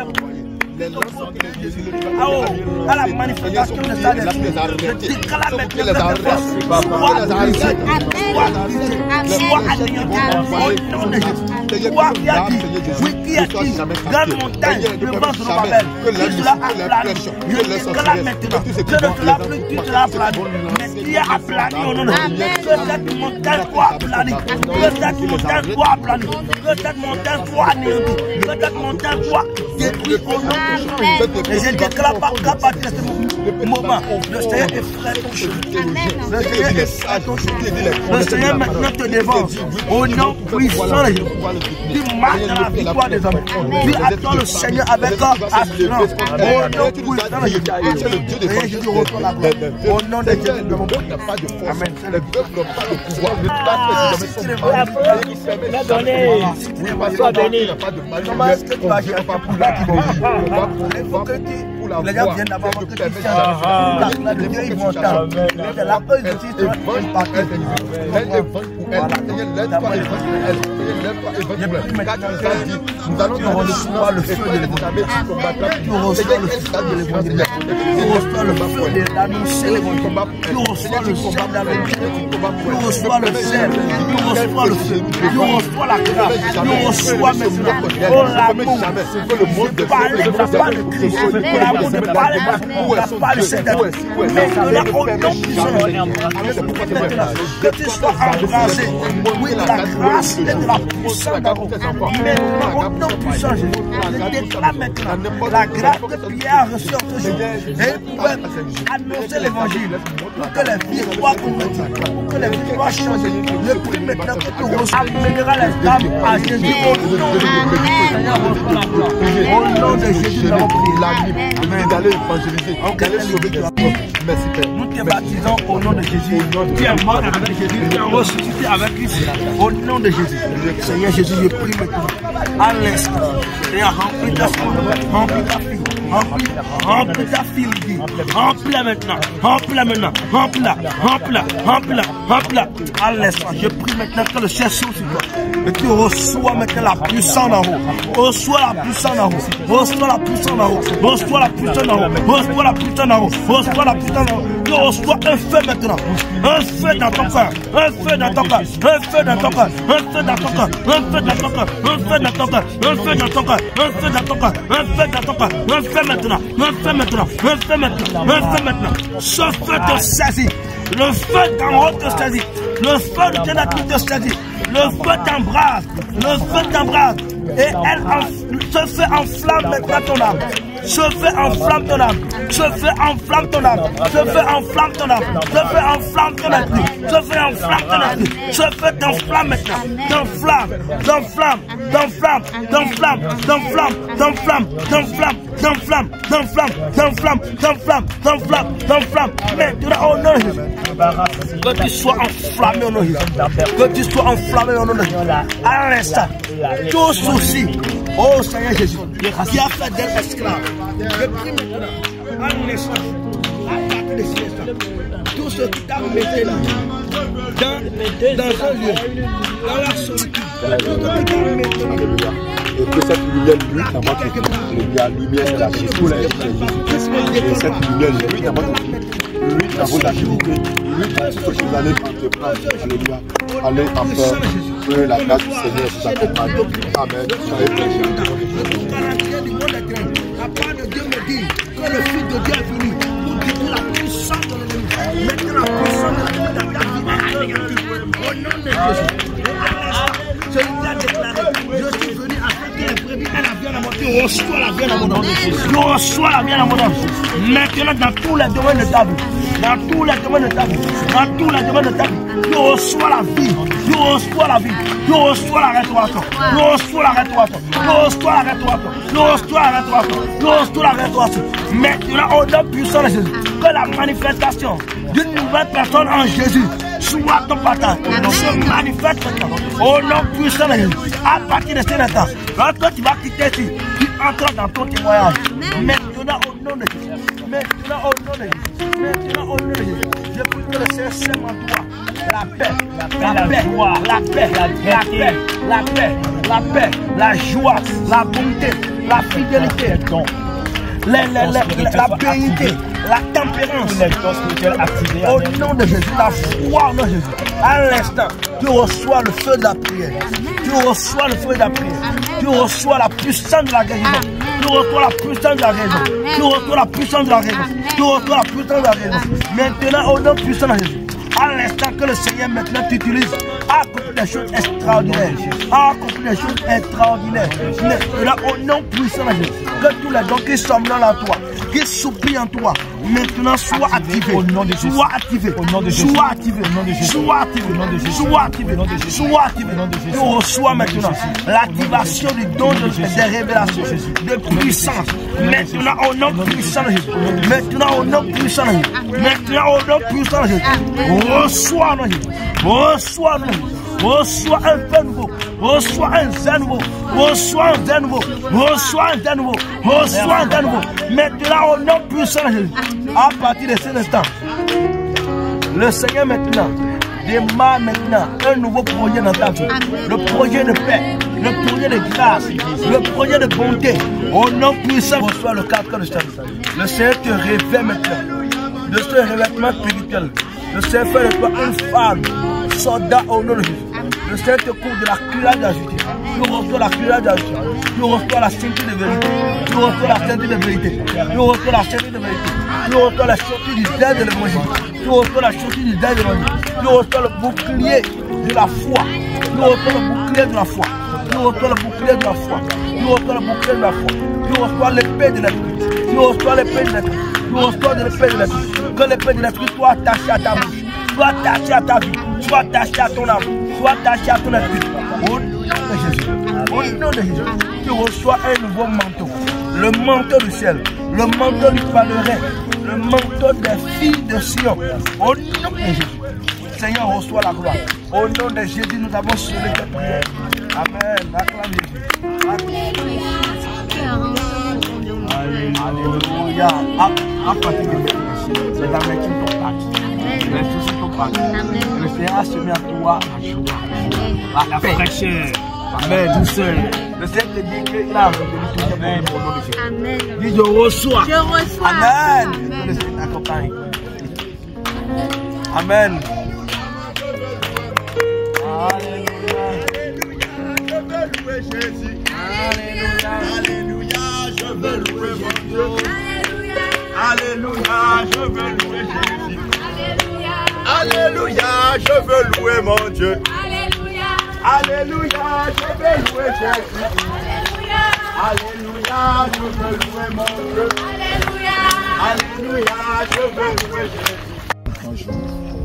à la manifestation de sa destinée. Je déclare maintenant que tes forces soient brisées, soient anéanties au nom de Jésus. Toi qui as dit, oui, qui a dit, grande montagne devant Zorobabel, tu seras aplani. Je déclare maintenant, je ne serai plus, tu seras aplani. Mais qui est aplani au nom de Jésus. Que cette montagne soit aplanie, que cette montagne soit aplanie, que cette montagne soit anéantie, que cette montagne soit détruite au nom de Jésus. Et je ne déclare pas qu'à partir de ce moment, le Seigneur effraie ton chemin. Le Seigneur effraie ton chemin. Le Seigneur maintenant te dévance. Au nom puissant de Jésus. Tu marches dans la victoire des hommes. Tu attends le Seigneur avec assurance. Au nom puissant de Jésus. Seigneur Jésus reçoit la gloire. Au nom de Jésus, nous devons prier. Amen. La donné. Sois béni. Comment est-ce que tu vas gérer pour la qui va il faut que les gens viennent d'abord que tu tiens la vieille montagne. C'est la peur de Jésus. elle. Seigneur, lève-toi et va sur elle. Seigneur, lève-toi et va sur elle. Car tu as dit, nous allons recevoir le feu de l'évangile. Tu combattras. Seigneur, quel stade de l'évangile? Tu reçois le feu d'annoncer l'évangile. Tu reçois le combat d'annoncer. Tu reçois le zèle. Tu reçois le feu. Tu reçois la grâce. Tu reçois maintenant. Oh l'amour. De parler de la part de Christ. L'amour de parler de la part de cet homme. Maintenant, au nom puissant, que tu sois embrasé. Oui, de la grâce et de la puissance d'amour. Maintenant, au nom puissant, je déclare maintenant la grâce que Pierre a reçue en ce jour. Et il pouvait annoncer l'évangile pour que les vies soient converties, pour que les vies soient changées. Le prix maintenant que tu reçois amènera les âmes à Jésus au nom de Jésus. Nous avons prié. D'aller évangéliser, d'aller sauver des âmes. Merci Père. Nous te baptisons au nom de Jésus. Tu es mort avec Jésus, tu es ressuscité avec Christ. Au nom de Jésus. Seigneur Jésus, je prie maintenant. À l'instant, et remplis ta foi, remplis ta fille. Remplis ta fille, remplis-la maintenant, remplis-la maintenant, remplis-la, remplis-la, remplis-la, remplis-la. À l'instant, je prie maintenant que le ciel s'ouvre sur toi. Et tu reçois maintenant la puissance en haut. Reçois la puissance en haut. Reçois la puissance en haut. Reçois la puissance en haut. Reçois la puissance en haut. Reçois la puissance en haut. Tu reçois un feu maintenant. Un feu dans ton cœur. Un feu dans ton cœur. Un feu dans ton cœur. Un feu dans ton cœur. Un feu dans ton cœur. Un feu dans ton cœur. Un feu dans ton cœur. Un feu dans ton cœur. Un feu dans ton cœur. Un feu maintenant. Un feu maintenant. Un feu maintenant. Un feu maintenant. Ce feu te saisit. Le feu d'en haut te saisit. Le feu de Dieu te saisit. Le feu t'embrase. Le feu t'embrase. Et ce feu enflamme maintenant ton âme. Ce feu enflamme ton âme. Ce feu enflamme ton âme. Ce feu enflamme ton âme. Ce feu enflamme ton esprit. Ce feu enflamme ton esprit. Ce feu t'enflamme maintenant. T'enflamme. T'enflamme. T'enflamme. T'enflamme. T'enflamme. T'enflamme. T'enflamme. T'enflamme. T'enflamme. T'enflamme. T'enflamme. T'enflamme. T'enflamme. Maintenant au nom de Jésus. Que tu sois enflammé au nom de Jésus. Que tu sois enflammé au nom de Jésus. À l'instant, tout souci. Oh Seigneur Jésus, qui a fait d'elle esclave. Je prie maintenant, en naissance, à partir de cet instant, tout ce qui t'a mis là, dans un lieu, dans la solitude, tout ce qui t'a mis là. Et que cette lumière luit dans votre vie. La lumière de la vie. Et cette lumière luit dans votre vie. Luit dans vos activités. Luit dans tout ce que vous allez entreprendre. Alléluia. Allez en paix. Que la grâce du Seigneur vous accompagne. Amen. Soyez bénis. La part de Dieu me dit que le Fils de Dieu est venu pour détruire la puissance de l'ennemi. Maintenant la puissance de l'ennemi au nom de Jésus. Celui qui a déclaré, je suis venu afin que les brebis aient la vie en abondance. Reçois la vie en abondance. Reçois la vie en abondance. Maintenant dans tous les domaines de ta vie. Dans tous les domaines de ta vie. Dans tous les domaines de ta vie. Tu reçois la vie. Tu reçois la vie. Tu reçois la restauration. Tu reçois la restauration. Tu reçois la restauration. Tu reçois la restauration. Tu reçois la restauration. Maintenant au nom puissant de Jésus. Que la manifestation d'une nouvelle personne en Jésus soit ton partage. Se manifeste au nom puissant de Jésus. À partir de cet instant, lorsque tu vas quitter ici, tu entres dans ton témoignage. Maintenant au nom de Jésus. Maintenant au nom de Jésus. Maintenant au nom de Jésus. Je prie que le Seigneur sème en toi la paix, la paix, la paix, la paix, la paix, la paix, la joie, la bonté, la fidélité, la purité, la tempérance, au nom de Jésus, la foi au nom de Jésus. À l'instant, tu reçois le feu de la prière. Tu reçois le feu de la prière. Tu reçois la puissance de la guérison. Tu reçois la puissance de la guérison. Tu reçois la puissance de la guérison. Tu reçois la puissance de la guérison. Maintenant, au nom puissant de Jésus. À l'instant que le Seigneur maintenant t'utilise, accomplis des choses extraordinaires. Accomplis des choses extraordinaires. Maintenant, au nom puissant de Jésus, que tous les dons qui somment en toi, qui soupirent en toi, maintenant soient activés. Au nom de Jésus. Soient activés. Au nom de Jésus. Soient activés. Au nom de Jésus. Soient activés. Au nom de Jésus. Soient activés. Au nom de Jésus. Soient activés. Au nom de Jésus. Tu reçois maintenant l'activation du don des révélations, de puissance. Maintenant, au nom puissant de Jésus. Maintenant, au nom puissant de Jésus. Maintenant, au nom puissant de Jésus. Reçois en Jésus. Reçois en Jésus. Reçois un feu nouveau. Reçois un zèle nouveau. Reçois un zèle nouveau. Reçois un zèle nouveau. Reçois un zèle nouveau. Maintenant, au nom puissant de Jésus. À partir de cet instant, le Seigneur maintenant démarre maintenant un nouveau projet dans ta vie. Le projet de paix, le projet de grâce, le projet de bonté. Au nom puissant, reçois le cadre de salut. Le Seigneur te révèle maintenant. De ce revêtement spirituel. Le Seigneur fait de toi une femme, soldat au nom de Jésus. Le Seigneur te couvre de la cuirasse de la justice. Tu reçois la cuirasse de la justice. Tu reçois la ceinture de vérité. Tu reçois la ceinture de vérité. Tu reçois la ceinture de vérité. Tu reçois la ceinture du deuil de l'évangile. Tu reçois la ceinture du deuil de l'évangile. Tu reçois le bouclier de la foi. Tu reçois le bouclier de la foi. Tu reçois le bouclier de la foi. Tu reçois le bouclier de la foi. Tu reçois l'épée de l'esprit. Tu reçois l'épée de l'esprit. Tu reçois de l'épée de l'esprit. Que l'épée de l'esprit soit attachée à ta bouche. Soit attachée à ta vie. Soit attachée à ton âme. Soit attachée à ton esprit. Au nom de Jésus. Au nom de Jésus. Tu reçois un nouveau manteau. Le manteau du ciel. Le manteau du pèlerin. Le manteau des filles de Sion. Au nom de Jésus. Seigneur, reçois la gloire. Au nom de Jésus, nous avons sauvé cette prière. Amen. Acclame Jésus. Alléluia. À partir de maintenant, c'est la main qui t'ont parti. Les soucis t'ont parti. Le Seigneur a semé à toi la joie, la fraîcheur. Amen. Douceur. Le Seigneur te dit qu'il a revenu tout le monde au nom de Jésus. Amen. Dis, je reçois. Je reçois. Amen. Amen. Le Seigneur t'accompagne. Amen. Alléluia, je veux louer mon Dieu. Alléluia, je veux louer Jésus. Alléluia, je veux louer mon Dieu. Alléluia, je veux louer Jésus. Alléluia, je veux louer mon Dieu. Alléluia, je veux louer Jésus. Un jour,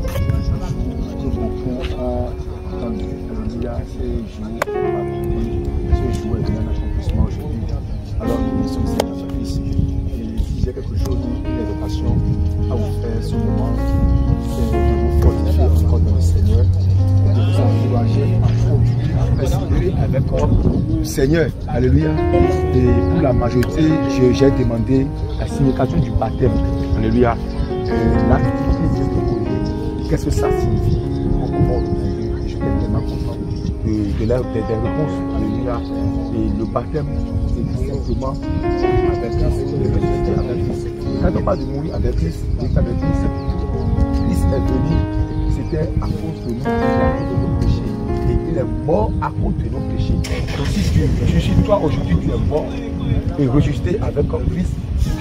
Alléluia, ce jour est bien un accomplissement aujourd'hui. Alors nous sommes services. Et si j'ai quelque chose, une évocation à vous faire ce moment, c'est de vous fortifier encore dans le Seigneur et de vous encourager à persévérer avec le Seigneur. Alléluia. Et pour la majorité, j'ai demandé la signification du baptême. Alléluia. Qu'est-ce que ça signifie? Je suis tellement content des réponses. Alléluia. Et le baptême, c'est tout simplement avec Christ. Quand on parle de mourir avec Christ, Christ est venu, c'était à cause de nous, à cause de nos péchés. Et il est mort à cause de nos péchés. Donc si tu suis toi aujourd'hui, tu es mort et ressuscité avec Christ,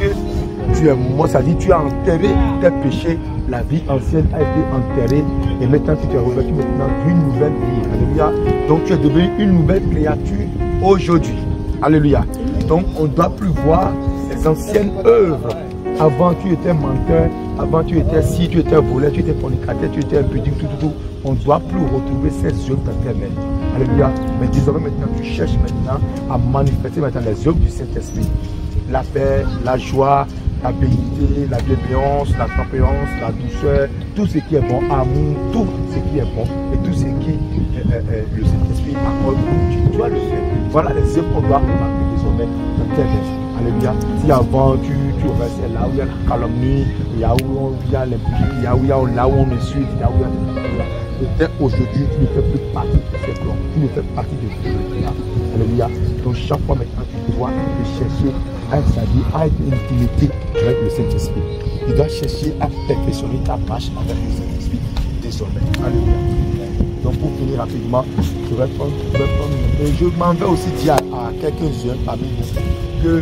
que tu es mort, ça dit tu as enterré tes péchés, la vie ancienne a été enterrée et maintenant tu es revêtu maintenant d'une nouvelle vie. Alléluia. Donc tu es devenu une nouvelle créature aujourd'hui. Alléluia. Donc on ne doit plus voir les anciennes œuvres. Avant tu étais menteur, avant tu étais si, tu étais voleur, tu étais fornicateur, tu étais impudique, tout. On ne doit plus retrouver ces œuvres dans tes mains. Alléluia. Mais désormais maintenant tu cherches maintenant à manifester maintenant les œuvres du Saint-Esprit. La paix, la joie, la bénédiction, la bienveillance, la tempérance, la douceur, tout ce qui est bon, amour, tout ce qui est bon et tout ce qui le Saint-Esprit accorde, tu dois le faire. Voilà les œuvres qu'on doit remarquer désormais dans tes mains. Alléluia. Si avant tu restais là où il y a la calomnie, il y a où il y a l'impunité, il y a où il y a là où on insulte, il y a où il y a peut-être aujourd'hui tu ne fais plus partie de ces plans, tu ne fais partie de ce là. Alléluia. Donc chaque fois maintenant tu dois chercher à être une intimité avec le Saint-Esprit. Tu dois chercher à perfectionner ta marche avec le Saint-Esprit désormais. Alléluia. Donc pour finir rapidement, je vais prendre et je m'en vais aussi dire à quelques-uns parmi vous que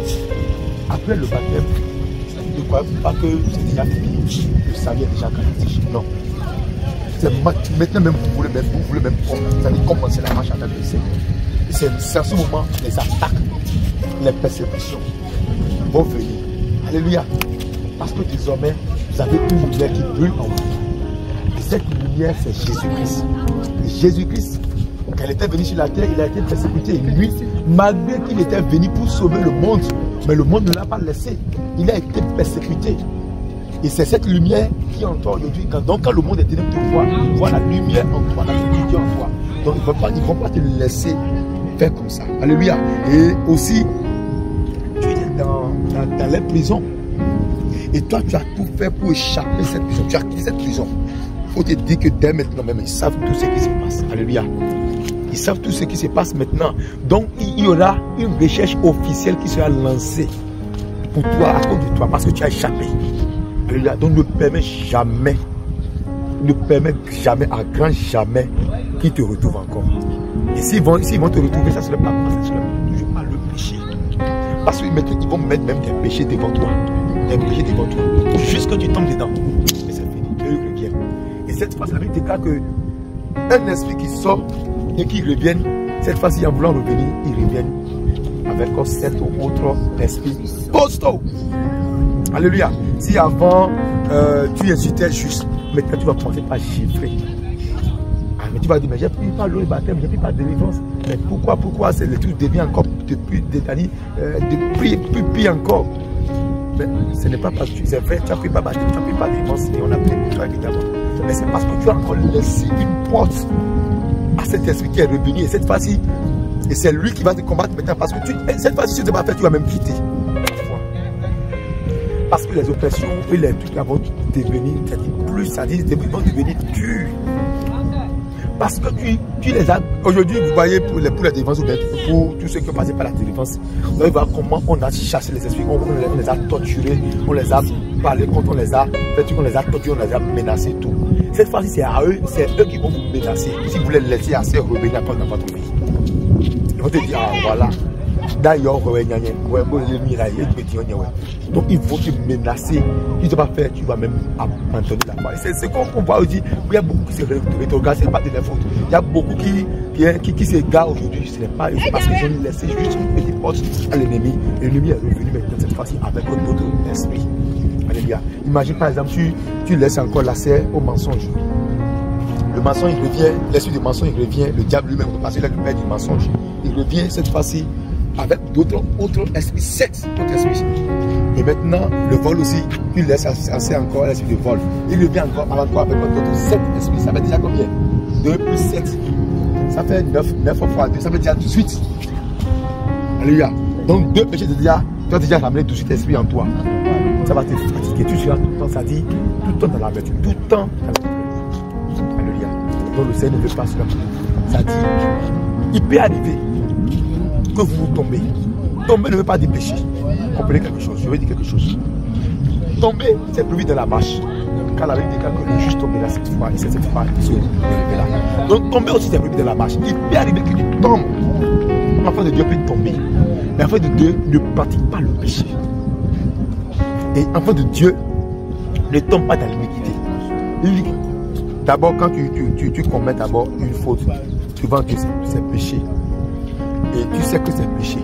après le baptême, ne croyez pas que c'est déjà fini, le salut est déjà garanti. Non. Maintenant même vous voulez même commencer la marche avec le Seigneur. C'est à ce moment les attaques, les persécutions vont venir. Alléluia. Parce que désormais, vous avez une lumière qui brûle en vous. Et cette lumière, c'est Jésus-Christ. Jésus-Christ, quand il était venu sur la terre, il a été persécuté. Et lui, malgré qu'il était venu pour sauver le monde, mais le monde ne l'a pas laissé. Il a été persécuté. Et c'est cette lumière qui en toi aujourd'hui. Donc quand le monde est ténèbres te voit la lumière en toi, la lumière de Dieu en toi. Donc ils ne vont pas te laisser faire comme ça. Alléluia. Et aussi, tu es dans les prisons. Et toi, tu as tout fait pour échapper à cette prison. Tu as quitté cette prison. faut te dire que dès maintenant même, ils savent tout ce qui se passe. Alléluia. Ils savent tout ce qui se passe maintenant. Donc, il y aura une recherche officielle qui sera lancée pour toi, à cause de toi, parce que tu as échappé. Alléluia. Donc, ne permets jamais, à grand jamais, qu'ils te retrouvent encore. Et s'ils vont te retrouver, ça ne sera pas moi, ça sera toujours pas le péché. Parce qu'ils vont mettre même des péchés devant toi. Des péchés devant toi. Jusqu'à ce que tu tombes dedans. Et c'est fini. Dieu revient. Et cette fois, la Bible déclare que un esprit qui sort et qui revienne, cette fois-ci en voulant revenir, ils reviennent avec 7 autres esprits costauds. Alléluia. Si avant tu insultais juste, maintenant tu vas commencer par chiffrer. Ah, mais tu vas dire, mais j'ai pris pas l'eau et baptême, j'ai pris pas de délivrance. Mais pourquoi le truc devient encore depuis des années, de pire encore? Mais ce n'est pas parce que c'est vrai, tu n'as pris pas baptême, tu n'as pris pas de délivrance et on a pris pour toi évidemment. Mais c'est parce que tu as encore laissé une porte à cet esprit qui est revenu. Et cette fois-ci, et c'est lui qui va te combattre maintenant parce que cette fois-ci, si tu ne vas pas faire, tu vas même quitter. Parce que les oppressions et les trucs vont devenir, ils vont devenir durs. Parce que tu les as. Aujourd'hui, vous voyez pour les délivrance ou bien pour tous ceux qui ont passé par la délivrance, vous allez voir comment on a chassé les esprits, on les a torturés, on les a parlé contre, on les a torturés, on les a menacés, tout. Cette fois-ci, c'est eux qui vont vous menacer. Si vous les laissez assez revenir encore dans votre pays. Ils vont te dire, ah voilà. D'ailleurs, donc ils vont te menacer. Tu ne vas pas faire, tu vas même abandonner la foi. C'est qu'on voit aussi, il y a beaucoup qui se rétrogradent, ce n'est pas de leur faute. Il y a beaucoup qui s'égarent aujourd'hui. Ce n'est pas parce qu'ils ont laissé juste une petite porte à l'ennemi. L'ennemi est revenu maintenant cette fois-ci avec un autre esprit. Alléluia. Imagine par exemple, tu laisses encore la serre au mensonge. Le mensonge il revient, l'esprit du mensonge il revient, le diable lui-même, parce qu'il est le père du mensonge, il revient cette fois-ci avec d'autres esprits, 7 autres esprits. Et maintenant, le vol aussi, il laisse assez encore l'esprit de vol. Il revient encore avec d'autres 7 esprits. Ça fait déjà combien? 2 plus 7. Ça fait 9 fois 2, ça fait déjà 18. Alléluia. Donc 2 péchés déjà, tu as déjà ramené 18 esprits en toi. Ça va te fatiguer. Tu seras tout le temps, ça dit, tout le temps dans la vertu, tout le temps dans la vertu. Alléluia. Donc le Seigneur ne veut pas cela. Ça dit, il peut arriver que vous tombez. Tomber ne veut pas dire péché. Comprenez quelque chose, je vais dire quelque chose. Tomber, c'est prévu dans la marche. Quand la Bible dit que le juste tombera cette fois, et cette fois, il se relève là. Donc tomber aussi, c'est prévu dans la marche. Il peut arriver que tu tombes. L'enfant de Dieu peut tomber. Mais l'enfant de Dieu ne pratique pas le péché. Et l'enfant de Dieu ne tombe pas dans l'iniquité. D'abord, quand tu commets d'abord une faute, souvent c'est péché. Et tu sais que c'est péché.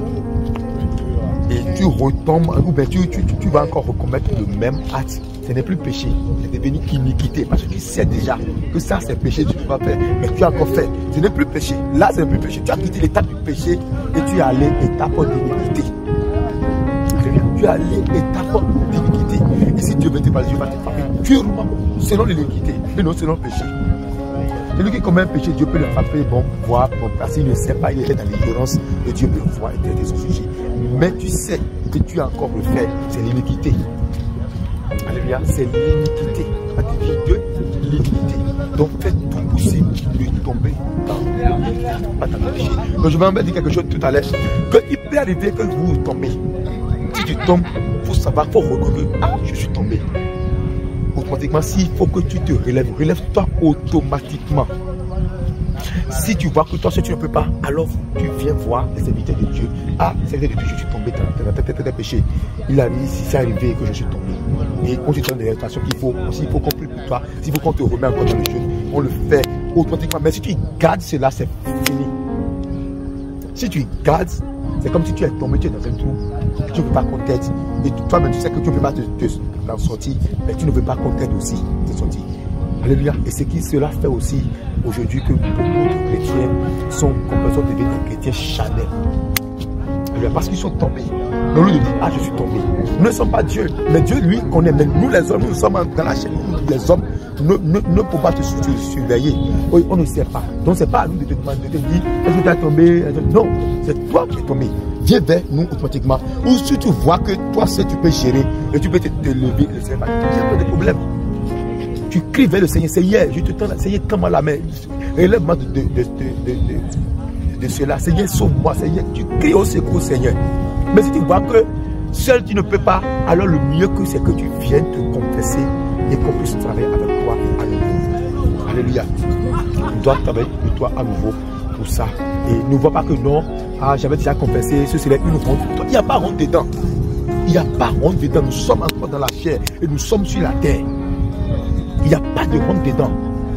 Et tu retombes, ou bien tu vas encore recommettre le même acte. Ce n'est plus péché, c'est devenu iniquité. Parce que tu sais déjà que ça c'est péché, tu ne peux pas faire. Mais tu as encore fait. Ce n'est plus péché. Là, ce n'est plus péché. Tu as quitté l'étape du péché et tu es allé étape d'iniquité. Tu es allé étape d'iniquité. Et si Dieu veut te parler, Dieu va te frapper durement selon l'iniquité et non selon le péché. Celui qui commet un péché, Dieu peut le frapper, bon, voir, bon, parce qu'il ne sait pas, il est dans l'ignorance, et Dieu peut le voir et t'aider son sujet. Mais tu sais que tu as encore le fait, c'est l'iniquité. Alléluia, c'est l'iniquité. Ça devient de l'iniquité. Donc faites tout possible de tomber dans le péché. Donc je vais en dire quelque chose tout à l'heure. Qu'il peut arriver que vous tombez. Si tu tombes, il faut savoir, il faut reconnaître, ah, je suis tombé. Automatiquement, s'il faut que tu te relèves, relève-toi automatiquement. Si tu vois que toi, si tu ne peux pas, alors tu viens voir les serviteurs de Dieu. Ah, serviteur de Dieu, je suis tombé dans tes péchés. Il a dit, si c'est arrivé que je suis tombé. Et on te donne des réactions qu'il faut. S'il faut qu'on prie pour toi, s'il faut qu'on te remette encore dans les choses, on le fait automatiquement. Mais si tu gardes cela, c'est fini. Si tu gardes, c'est comme si tu es tombé, tu es dans un trou, tu ne veux pas qu'on t'aide. Et toi-même, tu sais que tu ne peux pas t'en sortir, mais tu ne veux pas qu'on t'aide aussi te sortir. Alléluia. Et c'est qui cela fait aussi aujourd'hui que beaucoup de chrétiens sont complètement devenus des chrétiens charnels. Alléluia. Parce qu'ils sont tombés. Donc lui, il dit, ah, je suis tombé. Nous ne sommes pas Dieu, mais Dieu, lui, connaît. Mais nous, les hommes, nous sommes dans la chaîne. Les hommes ne peuvent pas te surveiller. Oui, on ne sait pas. Donc, ce n'est pas à nous de te demander, de te dire, est-ce que tu as tombé? Non, c'est toi qui es tombé. Viens vers nous automatiquement. Ou si tu vois que toi seul tu peux gérer et tu peux te lever, il n'y a pas de problème. Tu cries vers le Seigneur. Seigneur, je te tends, Seigneur, tends-moi la main. Relève-moi de cela. Seigneur, sauve-moi. Seigneur, tu cries au secours, Seigneur. Mais si tu vois que seul tu ne peux pas, alors le mieux que c'est que tu viennes te confesser et qu'on puisse travailler avec toi à nouveau. Alléluia. On doit travailler avec toi à nouveau pour ça. Et ne vois pas que non, j'avais déjà confessé, ce serait une honte. Il n'y a pas honte dedans. Il n'y a pas honte dedans. Nous sommes encore dans la chair et nous sommes sur la terre. Il n'y a pas de honte dedans.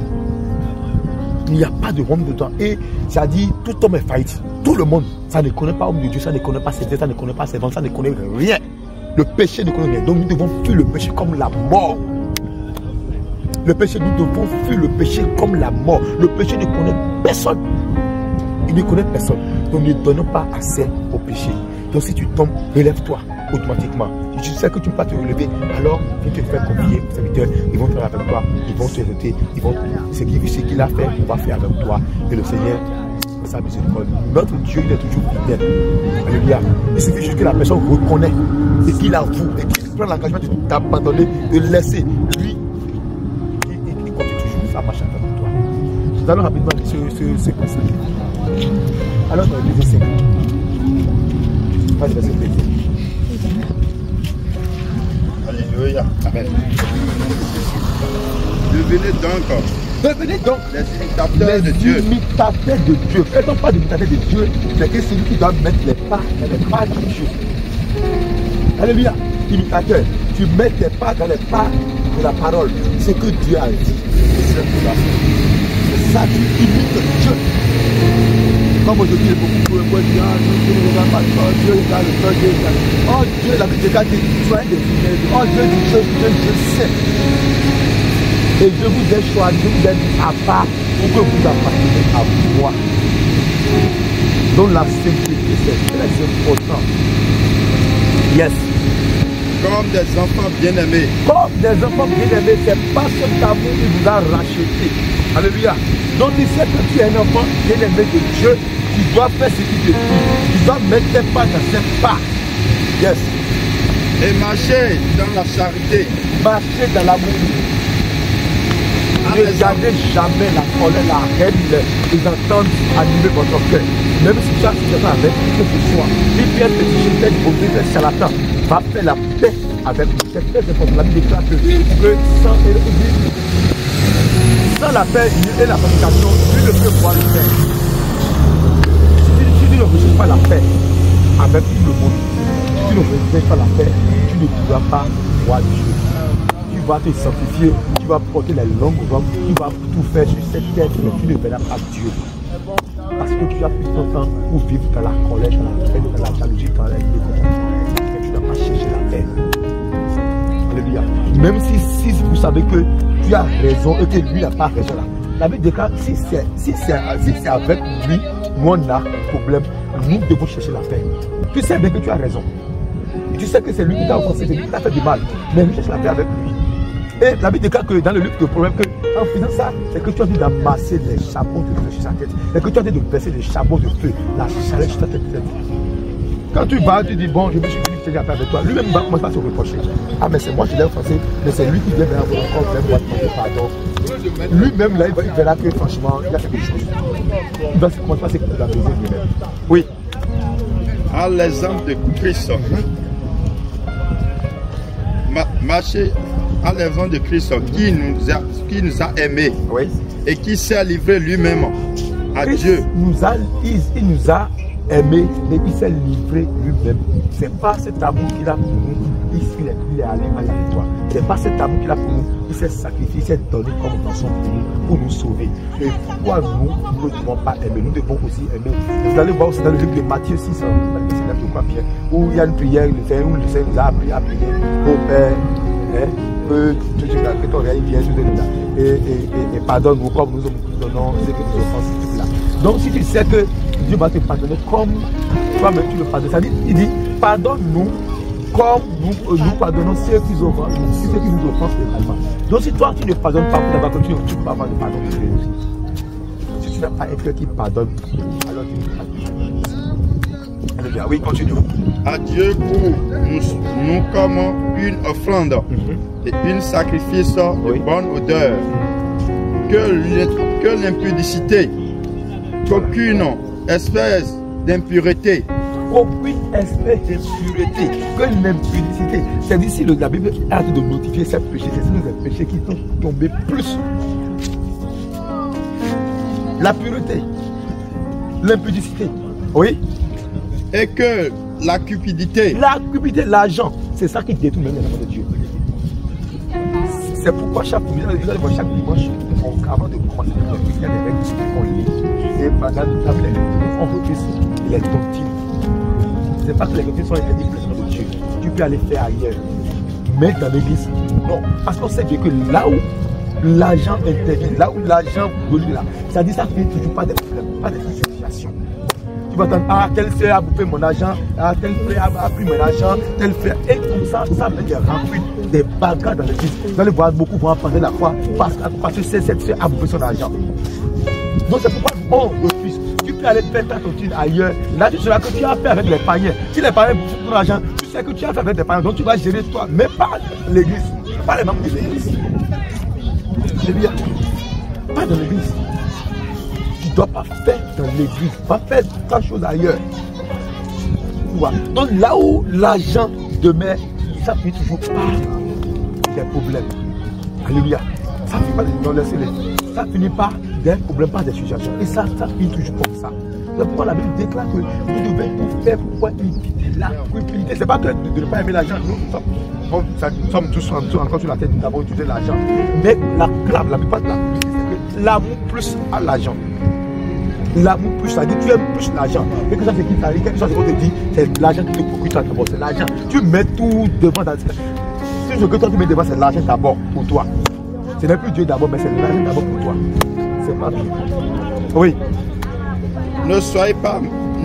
Il n'y a pas de honte dedans. Et ça dit, tout homme est faillible. Tout le monde, ça ne connaît pas homme de Dieu, ça ne connaît pas ses ça ne connaît pas ses ventes, ça ne connaît rien. Le péché ne connaît rien. Donc nous devons fuir le péché comme la mort. Le péché, nous devons fuir le péché comme la mort. Le péché ne connaît personne. Il ne connaît personne. Donc ne donnons pas assez au péché. Donc si tu tombes, relève-toi automatiquement. Si tu sais que tu ne peux pas te relever, alors viens te faire confier aux serviteurs. Ils vont faire avec toi, ils vont te jeter, ils vont ce qu'il a fait, on va faire avec toi. Et le Seigneur, sa miséricorde. Notre Dieu, il est toujours fidèle. Alléluia. Il suffit juste que la personne reconnaît et qu'il avoue et qu'il prend l'engagement de t'abandonner, de laisser. Lui, il continue toujours sa marche avec toi. Nous allons rapidement ce conseil. Alors, dans le verset 5. Verset 5. Alléluia. Amen. Devenez donc les imitateurs de Dieu. Imitateurs de Dieu. Faisons pas d'imitateurs de Dieu, c'est que c'est lui qui doit mettre les pas dans les pas de Dieu. Alléluia. Imitateur. Tu mets tes pas dans les pas de la parole. C'est que Dieu a dit. C'est ça, tu imites Dieu. Comme aujourd'hui, il y a beaucoup de gens Dieu ne regarde pas toi, Dieu regarde le temps, Dieu regarde. Oh Dieu, la vie de God, soyez des fidèles. Oh Dieu, je sais. Et je vous ai choisi, je vous ai mis à part pour que vous apparteniez à moi. Donc la simplicité, c'est très important. Yes. Comme des enfants bien-aimés. Comme des enfants bien-aimés, c'est pas cet amour qui vous a racheté. Alléluia. Donc il sait que tu es un enfant bien-aimé de Dieu. Tu dois faire ce qu'il te dit. Tu dois mettre tes pas dans ses pas. Yes. Et marcher dans la charité. Marcher dans l'amour. Ne gardez jamais la colère, la haine, les entendre animer votre cœur. Même si tu as situation avec qui que ce soit, si tu es petit chrétien, mauvais charlatan, va faire la paix avec nous. C'est très important. La Bible déclare que sans la paix et la communication, tu ne peux pas le faire. Si tu ne recherches pas la paix avec tout le monde, si tu ne recherches pas la paix, tu ne pourras pas voir Dieu. Tu vas te sanctifier, tu vas porter les longues robes, tu vas tout faire sur cette terre, mais tu ne verras pas Dieu. Parce que tu as pris ton temps pour vivre dans la colère, dans la haine, dans la jalousie, dans la déconnexion. Mais tu n'as pas cherché la paix. Alléluia. Même si vous savez que tu as raison et que lui n'a pas raison là. La Bible déclare, si c'est avec lui, nous on a un problème, nous devons chercher la paix. Tu sais bien que tu as raison. Et tu sais que c'est lui qui t'a offensé, c'est lui qui t'a fait du mal. Mais lui cherche la paix avec lui. Et la Bible déclare que dans le livre de problème, en faisant ça, c'est que tu as dit d'amasser les chapeaux de feu sur sa tête. C'est que tu as dit de baisser les chapeaux de feu, la chaleur sur ta tête. Quand tu vas, tu dis bon, je me suis dit que je avec toi. Lui-même va commencer à se reprocher. Ah, mais c'est moi qui l'ai offensé, mais c'est lui qui vient vers encore même moi demander pardon. Lui-même là, il verra que franchement, il y a quelque chose. Il va commencer à se culpabiliser lui-même. Oui. À l'exemple de Christ. Marcher à l'exemple de Christ qui nous a aimés, oui, et qui s'est livré lui-même à Christ Dieu. Il nous a aimés, mais il s'est livré lui-même. C'est pas cet amour qu'il a pour nous. Il est allé à la victoire. C'est pas cet amour qu'il a pour nous. Il s'est sacrifié, il s'est donné comme rançon pour nous sauver. Et pourquoi nous ne devons pas aimer? Nous devons aussi aimer. Vous allez voir aussi dans le livre de Matthieu 6, où il y a une prière où le Seigneur nous a appris à prier au Père. Que ton réel vienne sur nous et pardonne-nous comme nous donnons ce que nous offensons là. Donc si tu sais que Dieu va te pardonner comme toi-même tu le pardonnes, ça dit, il dit pardonne-nous comme nous pardonnons ceux qui nous offensent légalement. Donc si toi tu ne pardonnes pas pour d'abord que tu ne peux pas avoir de pardon de Dieu aussi. Si tu n'as pas un cœur qui pardonne, alors tu ne peux pas. Alléluia, oui, continue. à Dieu pour nous comme une offrande et une sacrifice de bonne odeur. Que l'impudicité, qu'aucune espèce d'impureté, aucune espèce d'impureté, que l'impudicité. C'est d'ici la Bible a de notifier ces péchés, c'est les péchés qui sont tombés plus. La pureté, l'impudicité, oui. Et que la cupidité, l'argent, c'est ça qui détruit même les enfants de Dieu. C'est pourquoi chaque dimanche, avant de commencer, il y a des règles qu'on lit. Et pendant le temps, on refuse les doctrines. C'est pas que les doctrines sont interdites pour les enfants de Dieu. Tu peux aller faire ailleurs. Mais dans l'église, non. Parce qu'on sait que là où l'argent intervient, là où l'argent brûle, là, ça dit ça ne fait toujours pas des problèmes, pas des situations. Tu vas entendre, ah, tel frère a bouffé mon argent, ah, tel frère a pris mon argent, tel frère. Et comme ça met des rampines, des bagarres dans l'église. Vous allez voir, beaucoup vont apprendre la foi parce que cette frère a bouffé son argent. Donc c'est pourquoi on refuse. Tu peux aller faire ta tontine ailleurs. Là, tu seras que tu as fait avec les païens. Si les païens bouffent ton argent, tu sais que tu as fait avec des païens. Donc tu vas gérer toi, mais pas l'église, pas les membres de l'église. C'est bien. Pas dans l'église. Tu ne dois pas faire dans l'église. Va faire quelque chose ailleurs. Voilà. Donc là où l'argent demeure, ça finit toujours par des problèmes. Alléluia. Ça finit pas de laisser ça finit par des problèmes, par des situations. Et ça finit toujours comme ça. C'est pourquoi la Bible déclare que vous devez tout faire pour éviter la cupidité. Ce n'est pas de ne pas aimer l'argent. Nous sommes tous encore sur la tête, nous avons utilisé l'argent. Mais la plupart de la cupidité, c'est que l'amour plus à l'argent. L'amour plus, ça dit tu aimes plus l'argent. Et que ça c'est qui t'arrive, quelque chose qu'on te dit, c'est l'argent qui te procure d'abord, c'est l'argent. Tu mets tout devant ta discrétion. Si ce que toi tu mets devant, c'est l'argent d'abord pour toi. Ce n'est plus Dieu d'abord, mais c'est l'argent d'abord pour toi. C'est pas bien. Oui. Ne soyez pas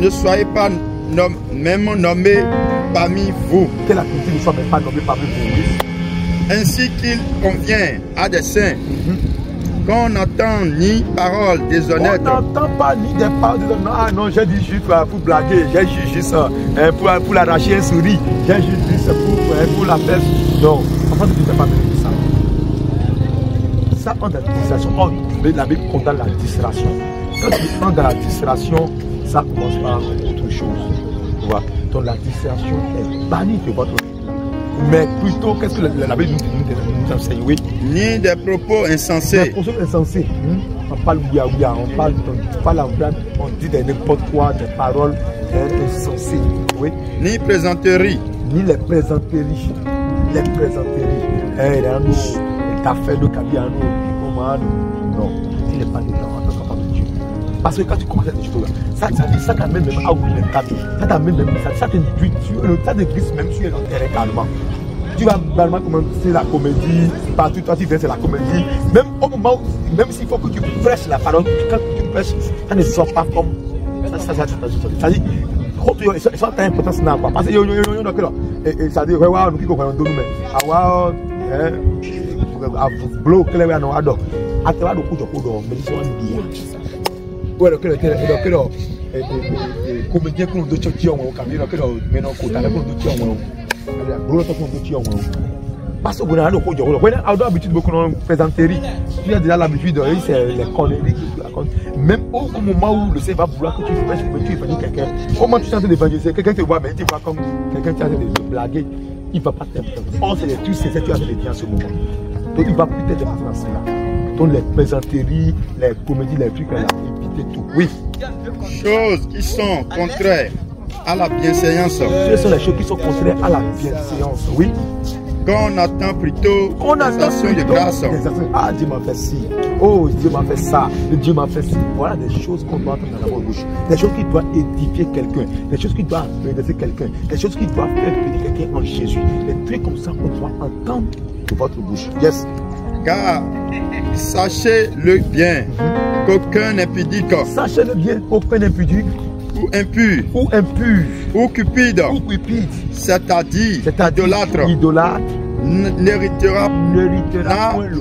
même nommés parmi vous. Que la culture ne soit même pas nommée parmi vous. Ainsi qu'il convient à des saints. Qu'on n'entend ni paroles déshonnêtes. On n'entend pas ni des paroles déshonnêtes. Ah non, j'ai dit juste pour blaguer, j'ai dit juste pour l'arracher un souris, j'ai dit juste pour la faire. Non, enfant de Dieu n'est pas de ça. Ça entre dans la distraction. La Bible condamne la distraction. Quand tu entres dans la distraction, ça commence par autre chose. Tu vois? Donc la distraction est bannie de votre vie. Mais plutôt, qu'est-ce que la Bible nous enseigne? Oui. Ni des propos insensés. Des propos insensés. On parle ouïa, on parle on dit n'importe quoi, des paroles insensées. Oui. Ni plaisanteries. Ni les plaisanteries. Les plaisanteries. Les cafés de Kabiano, non. Il n'est pas de temps en tant que Dieu. Parce que quand tu commences à faire des choses là, ça t'amène même à ouvrir les câbles. Ça t'amène même, ça t'induit, ça te glisse même sur le terrain calmement. Tu vas vraiment commencer la comédie, partout toi tu viens c'est la comédie. Même au moment où, même s'il faut que tu prêches la parole, quand tu prêches, ça ne sort pas comme ça. Ça dit, ils sont importance là quoi. Parce que et ça dit, ouais, nous qui comprenons nous mais ah ouais, blow clair à nous adore. À travers le coup de mais ils sont bien. Ouais, le comédien qu'on doit tuer en caméra, que maintenant qu'on a qu'on doit tuer en parce que vous avez l'habitude beaucoup de plaisanterie. Tu as déjà l'habitude, c'est les conneries que tu racontes. Même au moment où le Seigneur va vouloir que tu fasses, tu évangiles quelqu'un. Comment tu chantes d'évangéliser? Quelqu'un te voit, mais il te voit comme quelqu'un qui a de blaguer. Il ne va pas t'aimer. Or, c'est les trucs, c'est ça que tu as de dire en ce moment. Donc, il va peut-être passer dans cela. Donc, les plaisanteries, les comédies, les trucs, éviter tout. Oui. Choses qui sont contraires à la bienséance. Ce sont les choses qui sont contraires à la bienséance. Oui. Qu'on attend plutôt des actions de grâce. Ah, Dieu m'a fait ci. Oh, Dieu m'a fait ça. Dieu m'a fait ci. Voilà des choses qu'on doit entendre dans la bouche. Des choses qui doivent édifier quelqu'un. Des choses qui doivent redresser quelqu'un. Des choses qui doivent faire bénir quelqu'un en Jésus. Des trucs comme ça qu'on doit entendre de votre bouche. Yes. Car sachez-le bien qu'aucun n'est pudique. Sachez-le bien qu'aucun n'est pudique. Ou impur. Ou impur. Ou cupide. Ou cupide. C'est-à-dire idolâtre. N'héritera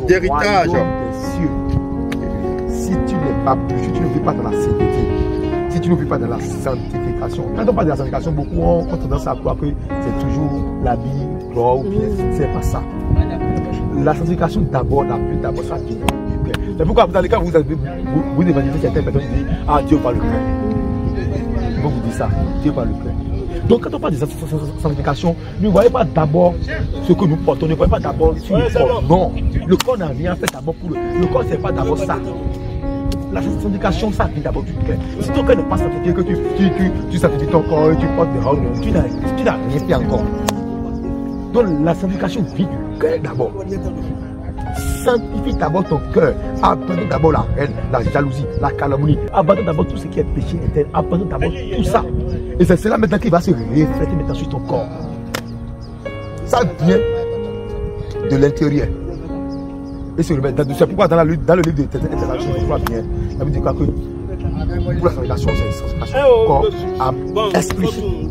d'héritage des cieux. Si tu n'es pas plus, si tu ne vis pas dans la sainteté, si tu ne vis pas dans la sanctification, quand on parle de la sanctification, beaucoup ont tendance à croire que c'est toujours l'habit, gloire ou bien. C'est pas ça. La sanctification d'abord, la pluie d'abord, ça vient du cœur. C'est pourquoi dans les cas où vous évangelisez certaines personnes qui disent ah, Dieu parle le cœur. Vous vous dites ça, Dieu parle le cœur. Donc quand on parle de sanctification, ne voyez pas d'abord ce que nous portons, ne voyez pas d'abord sur le corps. Non, le corps n'a rien fait d'abord pour le corps, c'est pas d'abord ça. La sanctification, ça vient d'abord du cœur. Si ton cœur n'est pas sanctifié, que tu sanctifies ton corps et tu portes des robes, tu n'as rien fait encore. Donc la sanctification vient du cœur d'abord. Sanctifie d'abord ton cœur. Abandonne d'abord la haine, la jalousie, la calomnie. Abandonne d'abord tout ce qui est péché interne. Abandonne d'abord tout ça. Et c'est cela maintenant qui va se refléter maintenant sur ton corps. Ça vient de l'intérieur. Et c'est pourquoi dans le livre de Intervention, je crois bien, la Bible dit quoi que pour la sanctification, c'est sanctification corps, âme, esprit.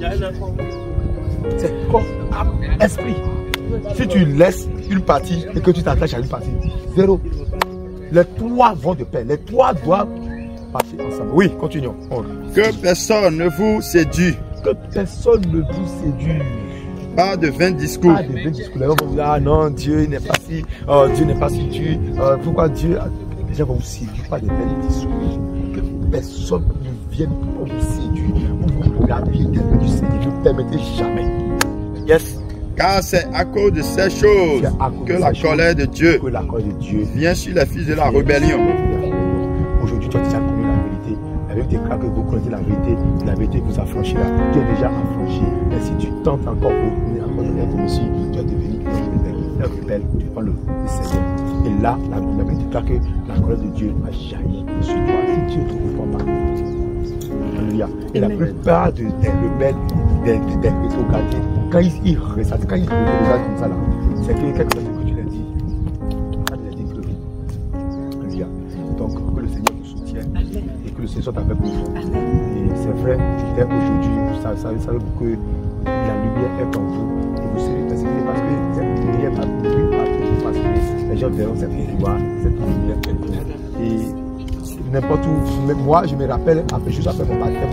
C'est corps, âme, esprit. Si tu laisses une partie et que tu t'attaches à une partie, zéro. Les trois vont de pair. Les trois doivent passer ensemble. Oui, continuons. Que personne ne vous séduit. Que personne ne vous séduit. Pas de vains discours. Pas de vains discours. Les gens vont vous dire, ah non, Dieu n'est pas si, Dieu n'est pas si Dieu. Pourquoi Dieu. Les gens vont vous séduire. Pas de vains discours. Que personne ne vienne pour vous séduire. Pour vous regarder tel que du Seigneur. Ne permettez jamais. Yes. Car c'est à cause de ces choses que la colère de Dieu vient sur les fils de la rébellion. Aujourd'hui, tu as déjà connu la vérité. La vérité déclare que vous connaissez la vérité vous affranchira. Tu es déjà affranchi. Et si tu tentes encore pour donner comme si tu es devenu un rebelle, tu prends le Seigneur. Et là, la vérité déclare que la colère de Dieu va jaillir sur toi si Dieu ne te reprend pas. Alléluia. Et la plupart des rebelles, des rétrogradés, quand ils ressortent, quand ils regardent comme ça là, c'est que quelque chose que tu leur dis, ça les dit plus. Alléluia. Donc que le Seigneur vous soutienne et que le Seigneur soit avec vous. Et c'est vrai, aujourd'hui, vous savez que la lumière est en vous et vous serez persécutés parce que cette lumière va brûler partout, parce que les gens verront cette gloire, cette lumière est en vous. Et n'importe où, moi je me rappelle, juste après mon baptême,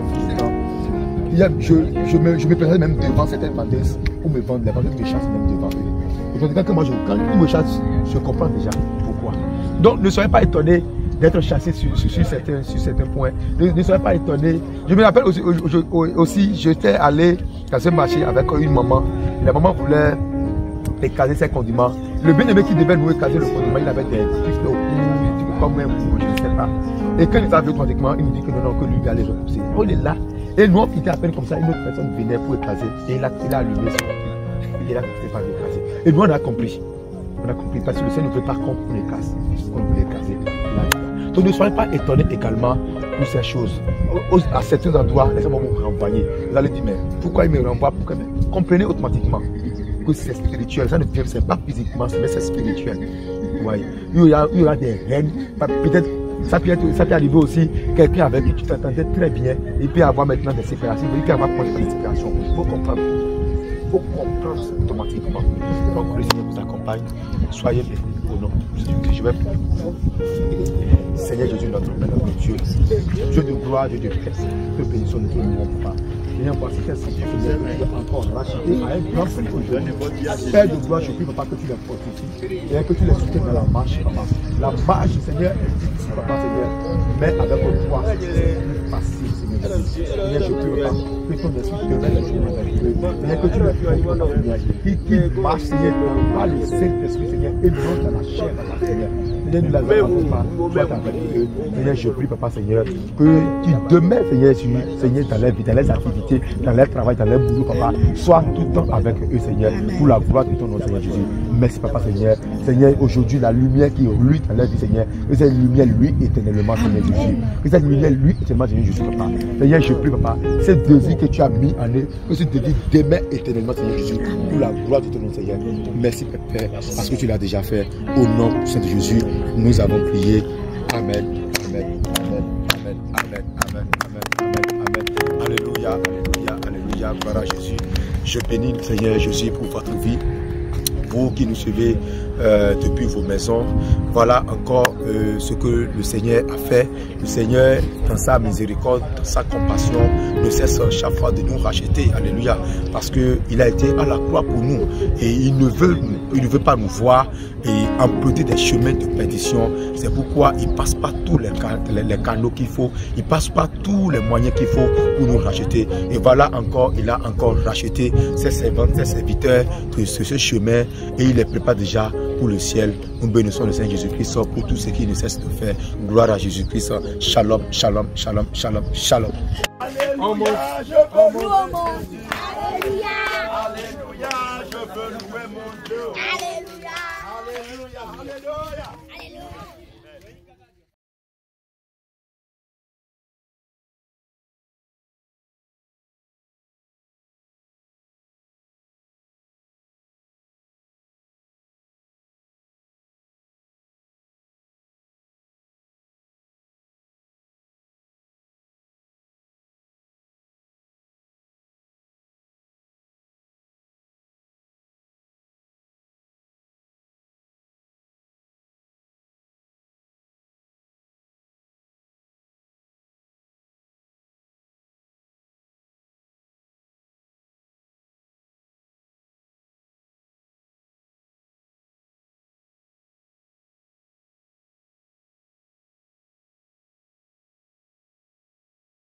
je me présentais même devant certaines vendeuses pour me vendre. Les vendeuses me chassent même devant eux. Et quand ils me chassent, je comprends déjà pourquoi. Donc ne soyez pas étonnés d'être chassés sur certains points. Ne soyez pas étonnés. Je me rappelle aussi j'étais allé dans ce marché avec une maman. La maman voulait écraser ses condiments. Le bien-aimé qui devait nous écraser le condiment, il avait des trucs au cou, comme un bout, je ne sais pas. Et quand il a vu automatiquement, il nous dit que non, que lui allait repousser. Oh, il est là. Et nous, on quittait à peine comme ça, une autre personne venait pour écraser. Et il a allumé son truc. Et il a commencé par l'écraser. Et nous, on a compris. On a compris parce que le Seigneur ne veut pas qu'on écrase. On veut écraser. Donc ne soyez pas étonnés également pour ces choses. À certains endroits, les gens vont vous renvoyer. Vous allez dire, mais pourquoi il me renvoie? Comprenez automatiquement que c'est spirituel. Ça ne vient pas physiquement, mais c'est spirituel. Ouais. Il y aura des reines. Peut-être. Ça peut arriver aussi, quelqu'un avec qui tu t'entendais très bien, il peut avoir maintenant des séparations, il peut avoir des séparations. Il faut comprendre. Il faut comprendre automatiquement. Donc le Seigneur vous accompagne. Soyez bénis au nom de Jésus. Je vais prier pour vous. Seigneur Jésus, notre Père, notre Dieu. Dieu de gloire, Dieu de paix. Que bénissons notre nom, Papa. Seigneur, voici quel Seigneur que tu as encore racheté à un grand prix aujourd'hui. Père de gloire, je prie, Papa, que tu les fortifies et que tu les soutiennes dans la marche, Papa. La marche, Seigneur, est difficile, Papa, Seigneur. Mais avec votre foi, c'est plus facile, Seigneur. Seigneur, je prie, Papa, que ton esprit te mette avec eux. Seigneur, que tu les formes, Papa, Seigneur. Qui marche, Seigneur, par le Saint-Esprit, Seigneur, et non dans la chair, Papa, Seigneur. Seigneur, nous l'avons pas, soit avec eux. Seigneur, je prie, Papa, Seigneur, que tu demeures, Seigneur, dans leur vie, dans leurs activités, dans leur travail, dans leur boulot, Papa, sois tout le temps avec eux, Seigneur, pour la gloire de ton nom, Seigneur Jésus. Merci, Papa, Seigneur. Seigneur, aujourd'hui, la lumière qui luit dans leur vie, Seigneur, que cette lumière lui éternellement, Seigneur Jésus. Que cette lumière lui éternellement, Seigneur Jésus, Papa. Seigneur, je prie, Papa, cette devise que tu as mis en eux, que cette devise demeure éternellement, Seigneur Jésus, pour la gloire de ton nom, Seigneur. Merci, Père, parce que tu l'as déjà fait. Au nom de Jésus, nous avons prié. Amen. Amen. Amen. Amen. Amen. Amen. Amen. Amen. Amen. Alléluia. Alléluia. Alléluia. Gloire à Jésus. Je bénis le Seigneur Jésus pour votre vie. vous qui nous suivez depuis vos maisons. Voilà encore ce que le Seigneur a fait. Le Seigneur, dans sa miséricorde, dans sa compassion, ne cesse chaque fois de nous racheter. Alléluia. Parce qu'il a été à la croix pour nous. Et il ne veut pas nous voir et emprunter des chemins de perdition. C'est pourquoi il passe pas tous les canaux qu'il faut. Il passe pas tous les moyens qu'il faut pour nous racheter. Et voilà encore, il a encore racheté ses servantes, ses serviteurs de ce chemin. Et il les prépare déjà pour le ciel. Nous bénissons le Seigneur Jésus-Christ pour tout ce qu'il ne cesse de faire. Gloire à Jésus-Christ. Shalom, shalom, shalom, shalom, shalom. Alléluia, je veux louer mon Dieu. Alléluia, alléluia, je veux louer mon Dieu. Alléluia, alléluia, alléluia.